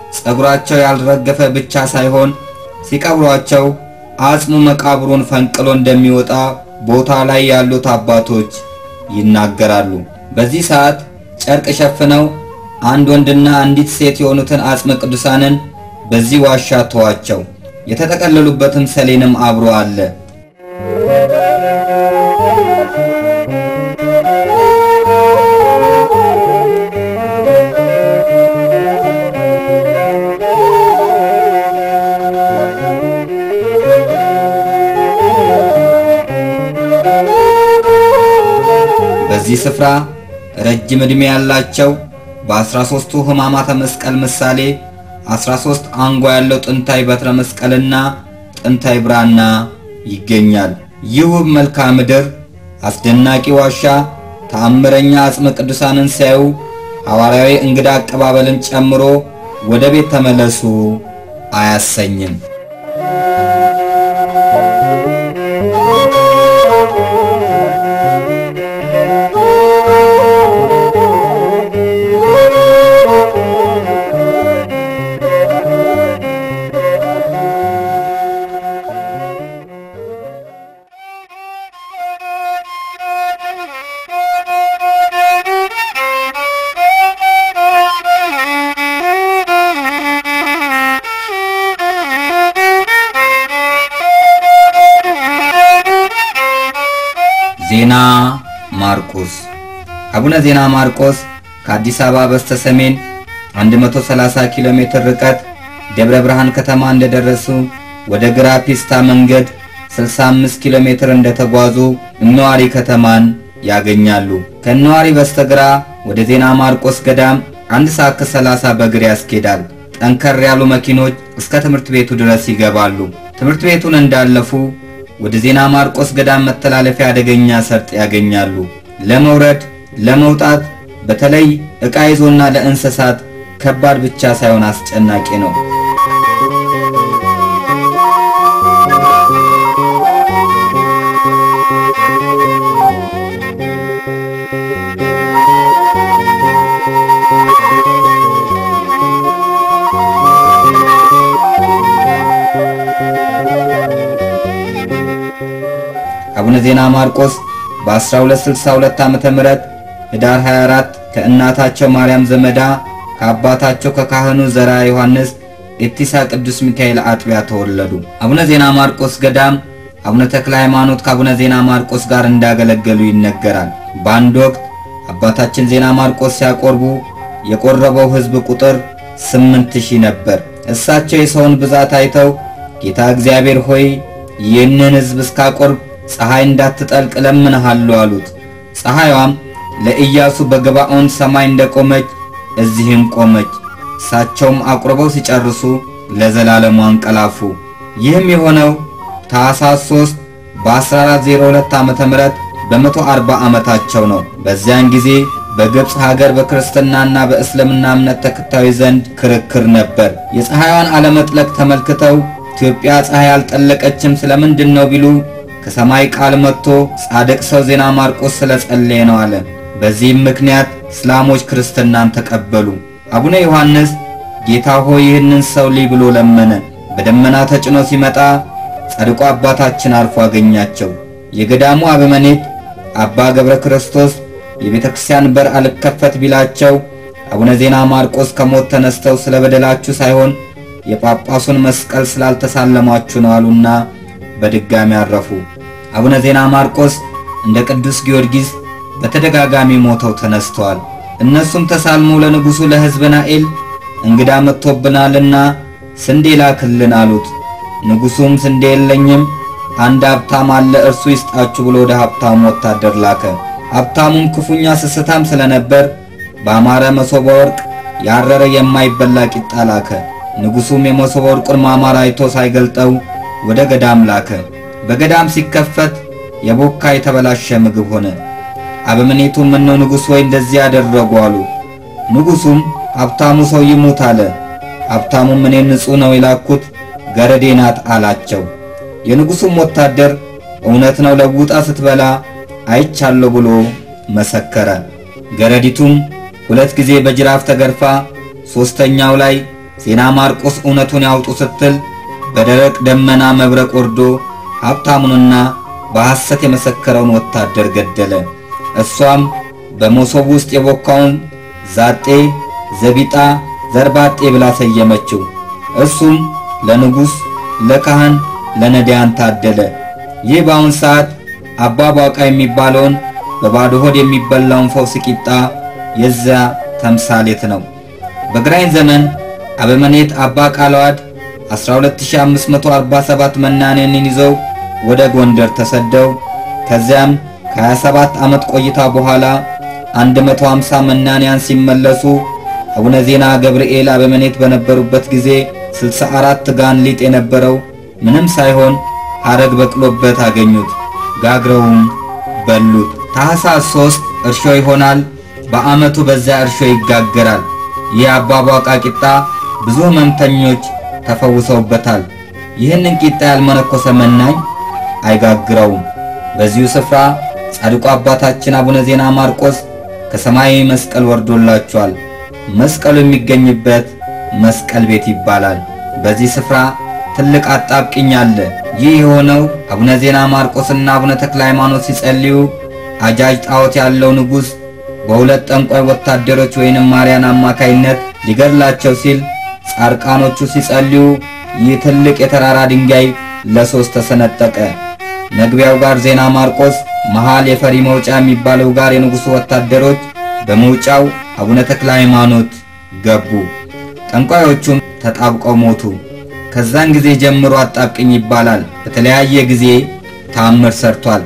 ጸጉራቸው ያልረገፈ ብቻ ሳይሆን ሲቀብሯቸው አጽሙ መቃብሩን ፈንቅሎ እንደሚወጣ ቦታ ላይ ያሉት አባቶች ይናገራሉ። በዚህ ሰዓት ጨርቅ ሸፍነው አንድ ወንድና አንዲት ሴት የሆኑትን አጽመ ቅዱሳንን በዚህ ዋሻ ተዋቸው። የተጠቀለሉበትም ሰሌንም አብሮ አለ። በዚህ ስፍራ ረጅም ዕድሜ ያላቸው በአስራ ሦስቱ ሕማማተ መስቀል ምሳሌ አስራ ሦስት አንጓ ያለው ጥንታዊ በትረ መስቀልና ጥንታዊ ብራና ይገኛል። ይህ ውብ መልክዓ ምድር፣ አስደናቂ ዋሻ ተአምረኛ አጽመ ቅዱሳንን ሲያዩ ሐዋርያዊ እንግዳ አቀባበልን ጨምሮ ወደ ቤት ተመለሱ አያሰኝም። ዜና ማርቆስ። አቡነ ዜና ማርቆስ ከአዲስ አበባ በስተሰሜን መቶ ሰላሳ ኪሎ ሜትር ርቀት ደብረ ብርሃን ከተማ እንደደረሱ ወደ ግራ ፒስታ መንገድ ስልሳ አምስት ኪሎ ሜትር እንደተጓዙ እነዋሪ ከተማን ያገኛሉ። ከነዋሪ በስተግራ ወደ ዜና ማርቆስ ገዳም አንድ ሰዓት ከሰላሳ በእግር ያስኬዳል። ጠንከር ያሉ መኪኖች እስከ ትምህርት ቤቱ ድረስ ይገባሉ። ትምህርት ቤቱን እንዳለፉ ወደ ዜና ማርቆስ ገዳም መተላለፊያ አደገኛ ሰርጥ ያገኛሉ። ለመውረድ ለመውጣት በተለይ ዕቃ ይዞና ለእንስሳት ከባድ ብቻ ሳይሆን አስጨናቂ ነው። አቡነ ዜና ማርቆስ በ1262 ዓመተ ምህረት ህዳር ሃያ አራት ከእናታቸው ማርያም ዘመዳ ከአባታቸው ከካህኑ ዘራ ዮሐንስ ኤቲሳ ቅዱስ ሚካኤል አጥቢያ ተወለዱ። አቡነ ዜና ማርቆስ ገዳም አቡነ ተክለ ሃይማኖት ከአቡነ ዜና ማርቆስ ጋር እንዳገለገሉ ይነገራል። በአንድ ወቅት አባታችን ዜና ማርቆስ ሲያቆርቡ የቆረበው ሕዝብ ቁጥር ስምንት ሺህ ነበር። እሳቸው የሰውን ብዛት አይተው ጌታ እግዚአብሔር ሆይ ይህንን ሕዝብ እስካቆርብ ፀሐይ እንዳትጠልቅ ለምንሃለሁ አሉት። ፀሐይዋም ለኢያሱ በገባኦን ሰማይ እንደቆመች እዚህም ቆመች። እሳቸውም አቁርበው ሲጨርሱ ለዘላለሙ አንቀላፉ። ይህም የሆነው ታኅሳስ ሦስት በ1402 ዓመተ ምህረት በመቶ አርባ ዓመታቸው ነው። በዚያን ጊዜ በግብጽ ሀገር በክርስትናና በእስልምና እምነት ተከታዮች ዘንድ ክርክር ነበር። የፀሐይዋን አለመጥለቅ ተመልክተው ኢትዮጵያ ፀሐይ አልጠለቀችም ስለምንድን ነው ቢሉ ከሰማይ ቃል መጥቶ ጻድቅ ሰው ዜና ማርቆስ ስለጸለየ ነው አለ። በዚህም ምክንያት እስላሞች ክርስትናን ተቀበሉ። አቡነ ዮሐንስ ጌታ ሆይ ይህንን ሰው ልይ ብሎ ለመነ። በደመና ተጭኖ ሲመጣ ጻድቁ አባታችን አርፎ አገኛቸው። የገዳሙ አበመኔት አባ ገብረ ክርስቶስ የቤተ ክርስቲያን በር አልከፈት ቢላቸው አቡነ ዜና ማርቆስ ከሞት ተነስተው ስለበደላችሁ ሳይሆን የጳጳሱን መስቀል ስላልተሳለማችሁ ነው አሉና በድጋሚ አረፉ። አቡነ ዜና ማርቆስ እንደ ቅዱስ ጊዮርጊስ በተደጋጋሚ ሞተው ተነስተዋል። እነሱም ተሳልሙ ለንጉሱ ለሕዝበ ናኤል እንግዳ መጥቶብናልና ስንዴ ላክልን አሉት። ንጉሱም ስንዴ የለኝም፣ አንድ ሀብታም አለ እርሱ ይስጣችሁ ብሎ ወደ ሀብታሙ ወታደር ላከ። ሀብታሙም ክፉኛ ስስታም ስለነበር በአማረ መሶበ ወርቅ ያረረ የማይበላ ቂጣ ላከ። ንጉሱም የመሶበ ወርቁን ማማር አይቶ ሳይገልጠው ወደ ገዳም ላከ። በገዳም ሲከፈት የቦካ የተበላሸ ምግብ ሆነ። አበምኔቱም ምነው ንጉሥ ወይ እንደዚህ ያደረጉ አሉ። ንጉሱም ሀብታሙ ሰው ይሙት አለ። ሀብታሙም እኔ ንጹሕ ነው የላኩት ገረዴ ናት አላቸው። የንጉሱም ወታደር እውነት ነው ለውጣ ስትበላ አይቻለሁ ብሎ መሰከረ። ገረዲቱም ሁለት ጊዜ በጅራፍ ተገርፋ ሶስተኛው ላይ ዜና ማርቆስ እውነቱን ያውጡ ስትል በደረቅ ደመና መብረቅ ወርዶ ሀብታሙንና በሐሰት የመሰከረውን ወታደር ገደለ። እሷም በመሶብ ውስጥ የቦካውን ዛጤ፣ ዘቢጣ፣ ዘርባጤ ብላ ሰየመችው። እሱም ለንጉስ፣ ለካህን፣ ለነዳያን ታደለ። ይህ በአሁን ሰዓት አባ ቧቃ የሚባለውን በባዶ ሆድ የሚበላውን ፈውስ ቂጣ የዛ ተምሳሌት ነው። በግራኝ ዘመን አበመኔት አባ ቃለዋድ አስራ ሁለት ሺህ አምስት መቶ አርባ ሰባት መናንያንን ይዘው ወደ ጎንደር ተሰደው ከዚያም ከሃያ ሰባት ዓመት ቆይታ በኋላ አንድ መቶ ሃምሳ መናንያን ሲመለሱ አቡነ ዜና ገብርኤል አበመኔት በነበሩበት ጊዜ ስልሳ አራት ጋን ሊጥ የነበረው ምንም ሳይሆን ሐረግ በቅሎበት አገኙት። ጋግረውም በሉት። ታኅሳስ ሦስት እርሾ ይሆናል። በዓመቱ በዚያ እርሾ ይጋገራል። ይህ አባ ቧቃ ቂጣ ብዙ ሕመምተኞች ተፈውሰውበታል። ይህንን ቂጣ ያልመነኮሰ መናኝ አይጋግረውም። በዚሁ ስፍራ ጻድቁ አባታችን አቡነ ዜና ማርቆስ ከሰማያዊ መስቀል ወርዶላቸዋል። መስቀሉ የሚገኝበት መስቀል ቤት ይባላል። በዚህ ስፍራ ትልቅ አጣብቅኝ አለ። ይህ የሆነው አቡነ ዜና ማርቆስና አቡነ ተክለ ሃይማኖት ሲጸልዩ አጃጅ ጣዖት ያለው ንጉሥ በሁለት ጠንቋይ ወታደሮች ወይንም ማርያን አማካይነት ሊገድላቸው ሲል ጻርቃኖቹ ሲጸልዩ ይህ ትልቅ የተራራ ድንጋይ ለሶስት ተሰነጠቀ። መግቢያው ጋር ዜና ማርቆስ፣ መሃል የፈሪ መውጫ የሚባለው ጋር የንጉሡ ወታደሮች፣ በመውጫው አቡነ ተክለ ሃይማኖት ገቡ። ጠንቋዮቹም ተጣብቀው ሞቱ። ከዛን ጊዜ ጀምሮ አጣብቅኝ ይባላል። በተለያየ ጊዜ ታምር ሰርቷል።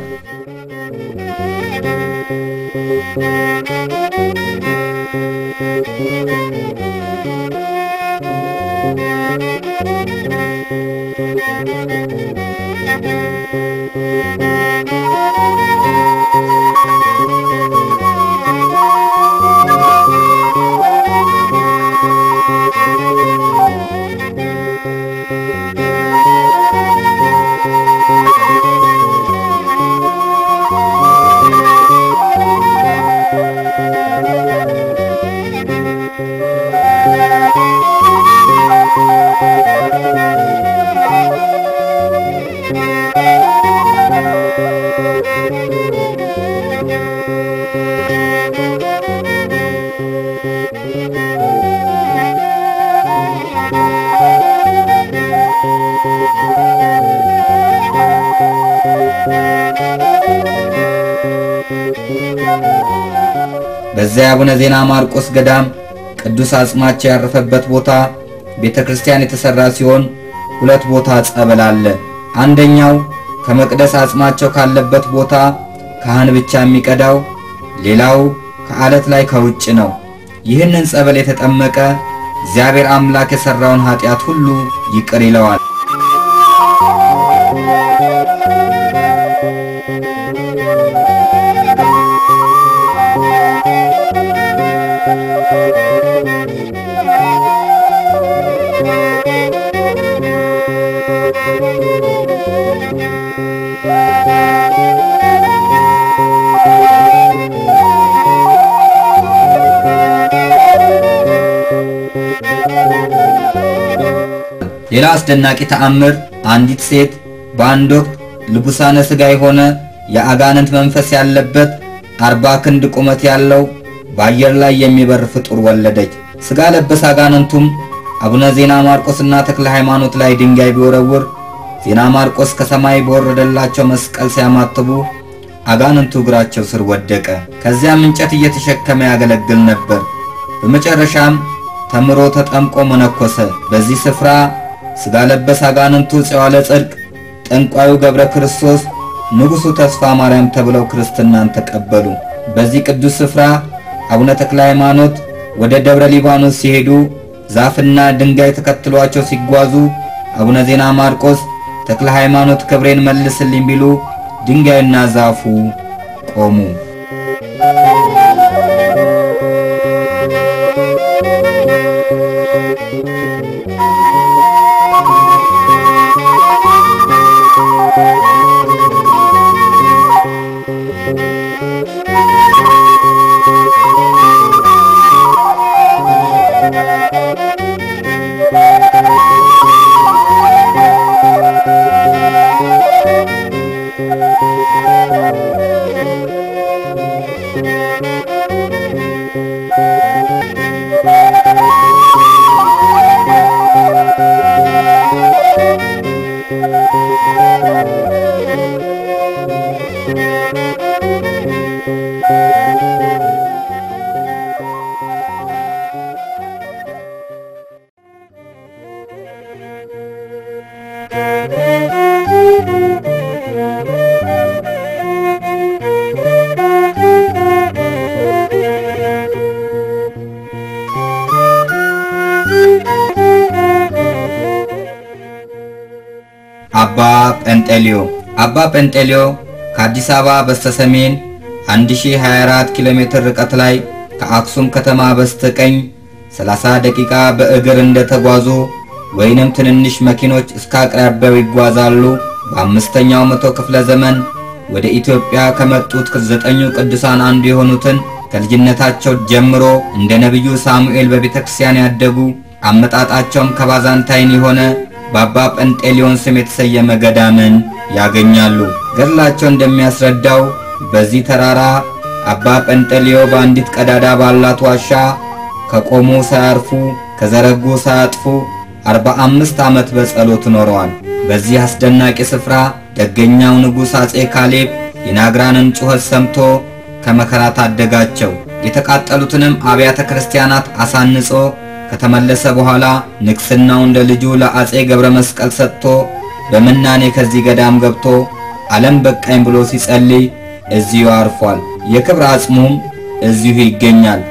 Thank you. በዚያ አቡነ ዜና ማርቆስ ገዳም ቅዱስ አጽማቸው ያረፈበት ቦታ ቤተክርስቲያን የተሰራ ሲሆን ሁለት ቦታ ጸበል አለ። አንደኛው ከመቅደስ አጽማቸው ካለበት ቦታ ካህን ብቻ የሚቀዳው፣ ሌላው ከአለት ላይ ከውጭ ነው። ይህንን ጸበል የተጠመቀ እግዚአብሔር አምላክ የሰራውን ኃጢአት ሁሉ ይቅር ይለዋል። ሌላ አስደናቂ ተአምር አንዲት ሴት በአንድ ወቅት ልቡሳነ ሥጋ የሆነ የአጋንንት መንፈስ ያለበት አርባ ክንድ ቁመት ያለው በአየር ላይ የሚበር ፍጡር ወለደች። ሥጋ ለበስ አጋንንቱም አቡነ ዜና ማርቆስና ተክለ ሃይማኖት ላይ ድንጋይ ቢወረውር ዜና ማርቆስ ከሰማይ በወረደላቸው መስቀል ሲያማትቡ አጋንንቱ እግራቸው ስር ወደቀ። ከዚያም እንጨት እየተሸከመ ያገለግል ነበር። በመጨረሻም ተምሮ ተጠምቆ መነኮሰ። በዚህ ስፍራ ሥጋ ለበስ አጋንንቱ ጽዋለ ጽድቅ፣ ጠንቋዩ ገብረ ክርስቶስ፣ ንጉሡ ተስፋ ማርያም ተብለው ክርስትናን ተቀበሉ። በዚህ ቅዱስ ስፍራ አቡነ ተክለ ሃይማኖት ወደ ደብረ ሊባኖስ ሲሄዱ ዛፍና ድንጋይ ተከትሏቸው ሲጓዙ አቡነ ዜና ማርቆስ ተክለ ሃይማኖት ክብሬን መልስልኝ ቢሉ ድንጋይና ዛፉ ቆሙ። አባ ጴንጤሊዮ አባ ጴንጤሊዮ ከአዲስ አበባ በስተሰሜን አንድ ሺህ ሃያ አራት ኪሎ ሜትር ርቀት ላይ ከአክሱም ከተማ በስተቀኝ ሰላሳ ደቂቃ በእግር እንደተጓዙ ወይንም ትንንሽ መኪኖች እስከ አቅራቢያው ይጓዛሉ። በአምስተኛው መቶ ክፍለ ዘመን ወደ ኢትዮጵያ ከመጡት ከዘጠኙ ቅዱሳን አንዱ የሆኑትን ከልጅነታቸው ጀምሮ እንደ ነብዩ ሳሙኤል በቤተክርስቲያን ያደጉ አመጣጣቸውም ከባዛንታይን የሆነ በአባ ጴንጤሊዮን ስም የተሰየመ ገዳምን ያገኛሉ። ገድላቸው እንደሚያስረዳው በዚህ ተራራ አባ ጴንጤሊዮ በአንዲት ቀዳዳ ባላት ዋሻ ከቆሙ ሳያርፉ ከዘረጉ ሳያጥፉ አርባ አምስት ዓመት በጸሎት ኖረዋል። በዚህ አስደናቂ ስፍራ ደገኛው ንጉሥ አጼ ካሌብ የናግራንን ጩኸት ሰምቶ ከመከራ ታደጋቸው። የተቃጠሉትንም አብያተ ክርስቲያናት አሳንጾ ከተመለሰ በኋላ ንግስናውን ለልጁ ለአጼ ገብረ መስቀል ሰጥቶ በመናኔ ከዚህ ገዳም ገብቶ ዓለም በቃኝ ብሎ ሲጸልይ እዚሁ አርፏል። የክብር አጽሙም እዚሁ ይገኛል።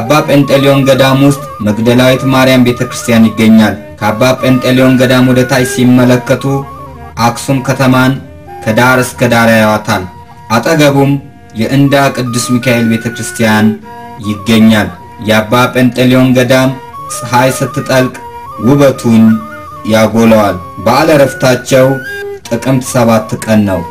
የአባ ጴንጤሊዮን ገዳም ውስጥ መግደላዊት ማርያም ቤተክርስቲያን ይገኛል። ከአባ ጴንጤሊዮን ገዳም ወደ ታች ሲመለከቱ አክሱም ከተማን ከዳር እስከ ዳር ያዩታል። አጠገቡም የእንዳ ቅዱስ ሚካኤል ቤተክርስቲያን ይገኛል። የአባ ጴንጤሊዮን ገዳም ፀሐይ ስትጠልቅ ውበቱን ያጎላዋል። በዓለ ዕረፍታቸው ጥቅምት ሰባት ቀን ነው።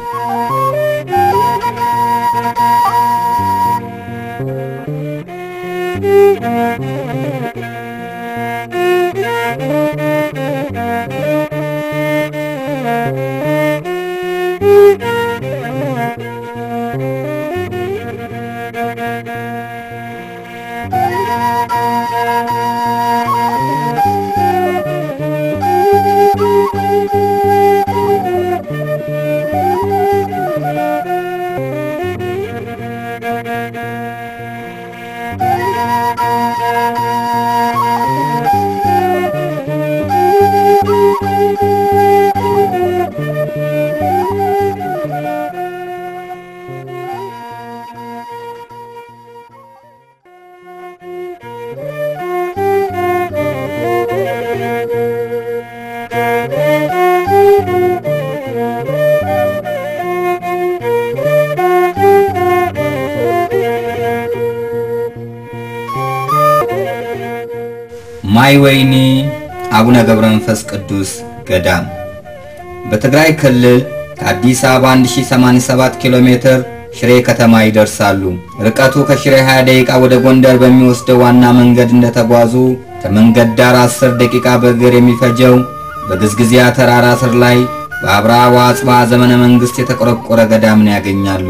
ማይወይኒ አቡነ ገብረ መንፈስ ቅዱስ ገዳም በትግራይ ክልል ከአዲስ አበባ አንድ ሺህ ሰማንያ ሰባት ኪሎ ሜትር ሽሬ ከተማ ይደርሳሉ። ርቀቱ ከሽሬ ሃያ ደቂቃ ወደ ጎንደር በሚወስደው ዋና መንገድ እንደተጓዙ ከመንገድ ዳር አስር ደቂቃ በእግር የሚፈጀው በግዝግዚያ ተራራ ስር ላይ በአብርሃ ወአጽብሃ ዘመነ መንግስት የተቆረቆረ ገዳምን ያገኛሉ።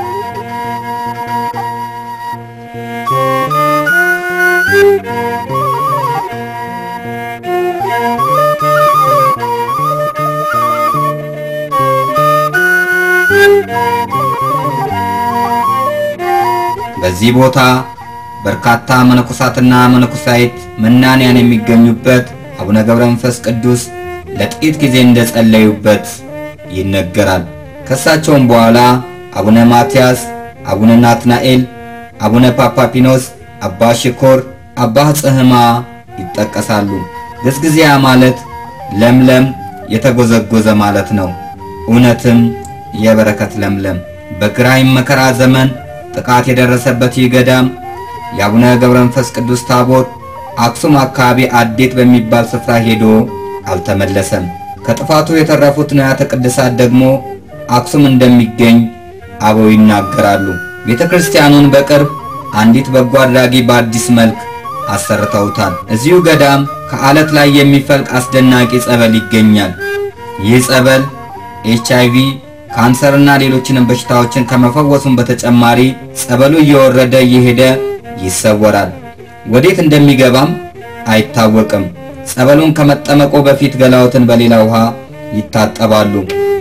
በዚህ ቦታ በርካታ መነኮሳትና መነኮሳይት መናንያን የሚገኙበት አቡነ ገብረ መንፈስ ቅዱስ ለጥቂት ጊዜ እንደጸለዩበት ይነገራል። ከሳቸውም በኋላ አቡነ ማቲያስ፣ አቡነ ናትናኤል፣ አቡነ ፓፓፒኖስ፣ አባ ሽኮር፣ አባ ጽህማ ይጠቀሳሉ። ግዝግዚያ ማለት ለምለም የተጎዘጎዘ ማለት ነው። እውነትም የበረከት ለምለም። በግራኝ መከራ ዘመን ጥቃት የደረሰበት ይገዳም የአቡነ ገብረ መንፈስ ቅዱስ ታቦት አክሱም አካባቢ አዴት በሚባል ስፍራ ሄዶ አልተመለሰም። ከጥፋቱ የተረፉት ንዋያተ ቅድሳት ደግሞ አክሱም እንደሚገኝ አበው ይናገራሉ። ቤተክርስቲያኑን በቅርብ አንዲት በጎ አድራጊ በአዲስ መልክ አሰርተውታል። እዚሁ ገዳም ከአለት ላይ የሚፈልቅ አስደናቂ ጸበል ይገኛል። ይህ ጸበል ኤች አይ ቪ ካንሰርና ሌሎችንም በሽታዎችን ከመፈወሱም በተጨማሪ ጸበሉ እየወረደ እየሄደ ይሰወራል። ወዴት እንደሚገባም አይታወቅም። ጸበሉን ከመጠመቆ በፊት ገላውትን በሌላ ውሃ ይታጠባሉ።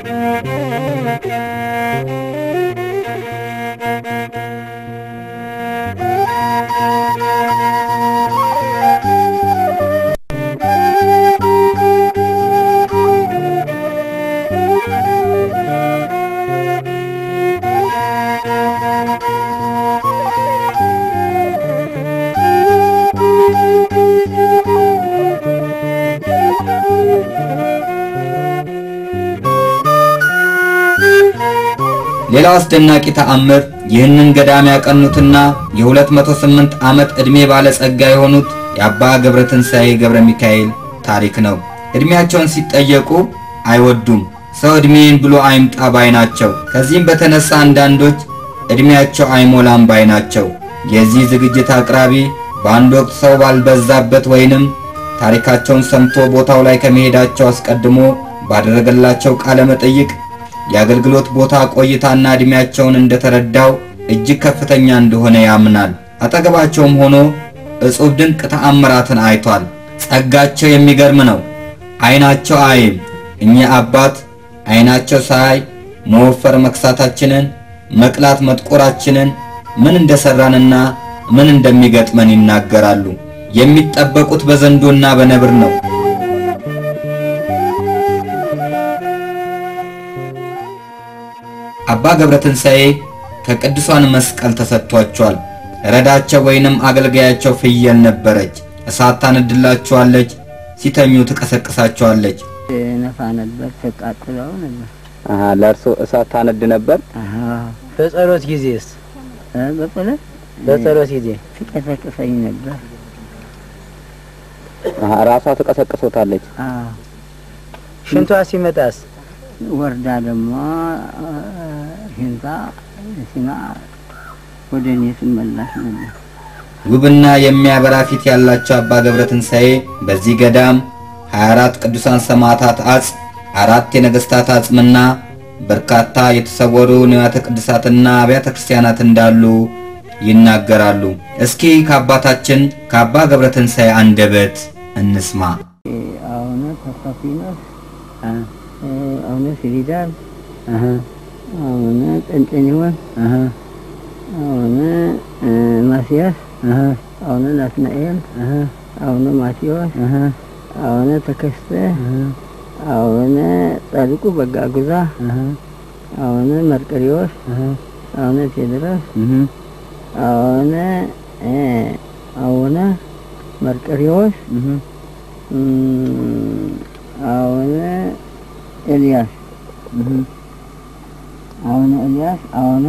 ሌላው አስደናቂ ተአምር ይህንን ገዳም ያቀኑትና የ208 ዓመት ዕድሜ ባለጸጋ የሆኑት የአባ ገብረ ትንሳኤ ገብረ ሚካኤል ታሪክ ነው። ዕድሜያቸውን ሲጠየቁ አይወዱም። ሰው ዕድሜን ብሎ አይምጣ ባይ ናቸው። ከዚህም በተነሳ አንዳንዶች ዕድሜያቸው አይሞላም ባይ ናቸው። የዚህ ዝግጅት አቅራቢ በአንድ ወቅት ሰው ባልበዛበት ወይንም ታሪካቸውን ሰምቶ ቦታው ላይ ከመሄዳቸው አስቀድሞ ባደረገላቸው ቃለ መጠይቅ የአገልግሎት ቦታ ቆይታና ዕድሜያቸውን እንደተረዳው እጅግ ከፍተኛ እንደሆነ ያምናል። አጠገባቸውም ሆኖ እጹብ ድንቅ ተአምራትን አይቷል። ጸጋቸው የሚገርም ነው። አይናቸው አይም እኚህ አባት አይናቸው ሳይ መወፈር መክሳታችንን መቅላት መጥቆራችንን ምን እንደሰራንና ምን እንደሚገጥመን ይናገራሉ። የሚጠበቁት በዘንዶና በነብር ነው። አባ ገብረ ትንሳኤ ከቅዱሳን መስቀል ተሰጥቷቸዋል። ረዳቸው ወይንም አገልጋያቸው ፍየል ነበረች። እሳት ታነድላቸዋለች፣ ሲተኙ ትቀሰቅሳቸዋለች። ነፋ ነበር ተቃጥለው ነበር። አሃ ለርሶ እሳት ታነድ ነበር። አሃ በጸሎት ጊዜስ በጸሎት በጸሎት ጊዜ ትቀሰቅሰኝ ነበር። አሃ ራሷ ትቀሰቅሶታለች። አዎ ሽንቷ ሲመጣስ ወርዳ ደግሞ ሽንቷ ሲማ ወደኔ ትመላሽ ነበር። ውብና የሚያበራ ፊት ያላቸው አባ ገብረ ትንሳኤ በዚህ ገዳም ሃያ አራት ቅዱሳን ሰማዕታት አጽም፣ አራት የነገስታት አጽምና በርካታ የተሰወሩ ንዋያተ ቅዱሳትና አብያተ ክርስቲያናት እንዳሉ ይናገራሉ። እስኪ ከአባታችን ከአባ ገብረ ትንሳኤ አንደበት እንስማ። አሁን ተፋፊኖስ አሁን ሲሪዳል አሃ አሁን ጠንጠኒወን አሃ አሁን ማሲያስ አሃ አሁን ናትናኤል አሃ አሁን ማቲዮስ አሃ አሁን ተከስተ አሃ አሁን ጻድቁ በጋጉዛ አሃ አሁን መርቀሪዎስ አሃ አሁን ቴድሮስ አሃ አሁን እ አሁን መርቀሪዎስ አሃ አሁን ኤልያስ አሃ አሁን ኤልያስ አሁን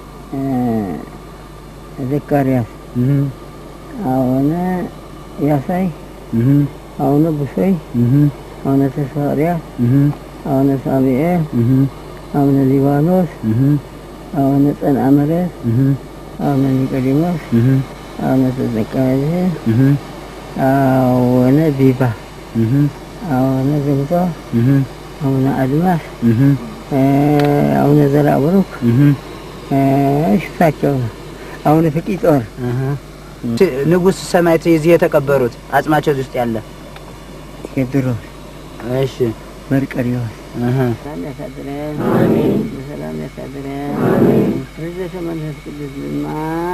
ዘካርያስ አሃ አሁን ያሳይ አሃ አሁን ቡሰይ አሃ አሁን ተሳሪያስ አሃ አሁን ሳሙኤል አሃ አሁን ሊባኖስ አሃ አሁን ጸናመረስ አሃ አሁን ኒቆዲሞስ አሃ አሁን ዘካርያስ አሃ አሁን ቢባ አሃ አሁን ዘምቶ አሃ አሁን አድማስ አሃ አሁን ዘራብሩክ አሃ እሽታቸው አሁን ፍቂጦር አሃ ንጉስ ሰማዕት እዚህ የተቀበሩት አጽማቸው ውስጥ ያለ ቴድሮስ እሺ መርቀሪዎስ አሃ ሰላም ያሳድረ አሜን ሰላም ያሳድረ አሜን ረዘተ መንፈስ ቅዱስ ማ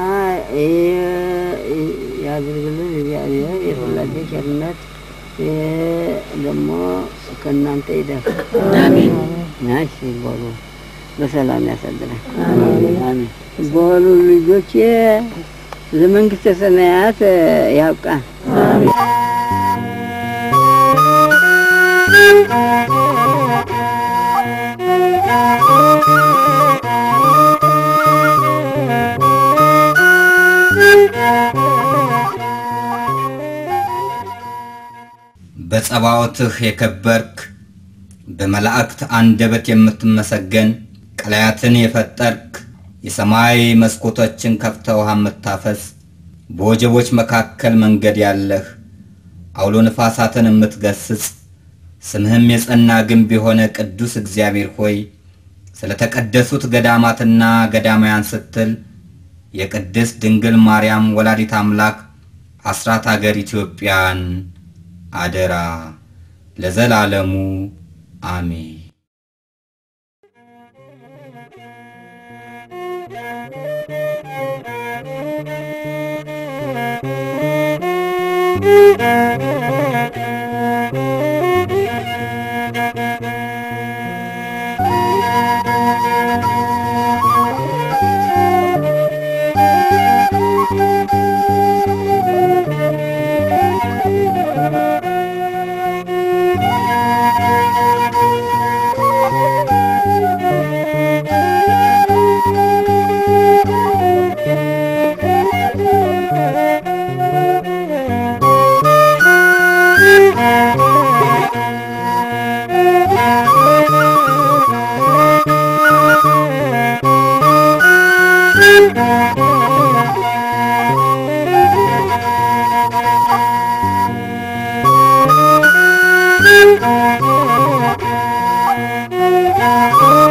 ያድርግልን እግዚአብሔር የሁላችሁ ቸርነት ደግሞ ከእናንተ ይደር አሜን ናሽ ቦሉ በሰላም ያሳድረ አሜን አሜን ቦሉ ልጆቼ ለመንግስተ ሰማያት ያብቃን አሜን። በጸባዖትህ የከበርክ በመላእክት አንደበት የምትመሰገን ቀላያትን የፈጠርክ የሰማይ መስኮቶችን ከፍተህ ውሃ የምታፈስ በወጀቦች መካከል መንገድ ያለህ አውሎ ነፋሳትን የምትገስጽ ስምህም የጸና ግንብ የሆነ ቅዱስ እግዚአብሔር ሆይ ስለተቀደሱት ገዳማትና ገዳማያን ስትል የቅድስት ድንግል ማርያም ወላዲት አምላክ አስራት ሀገር ኢትዮጵያን አደራ ለዘላለሙ አሜን። Oh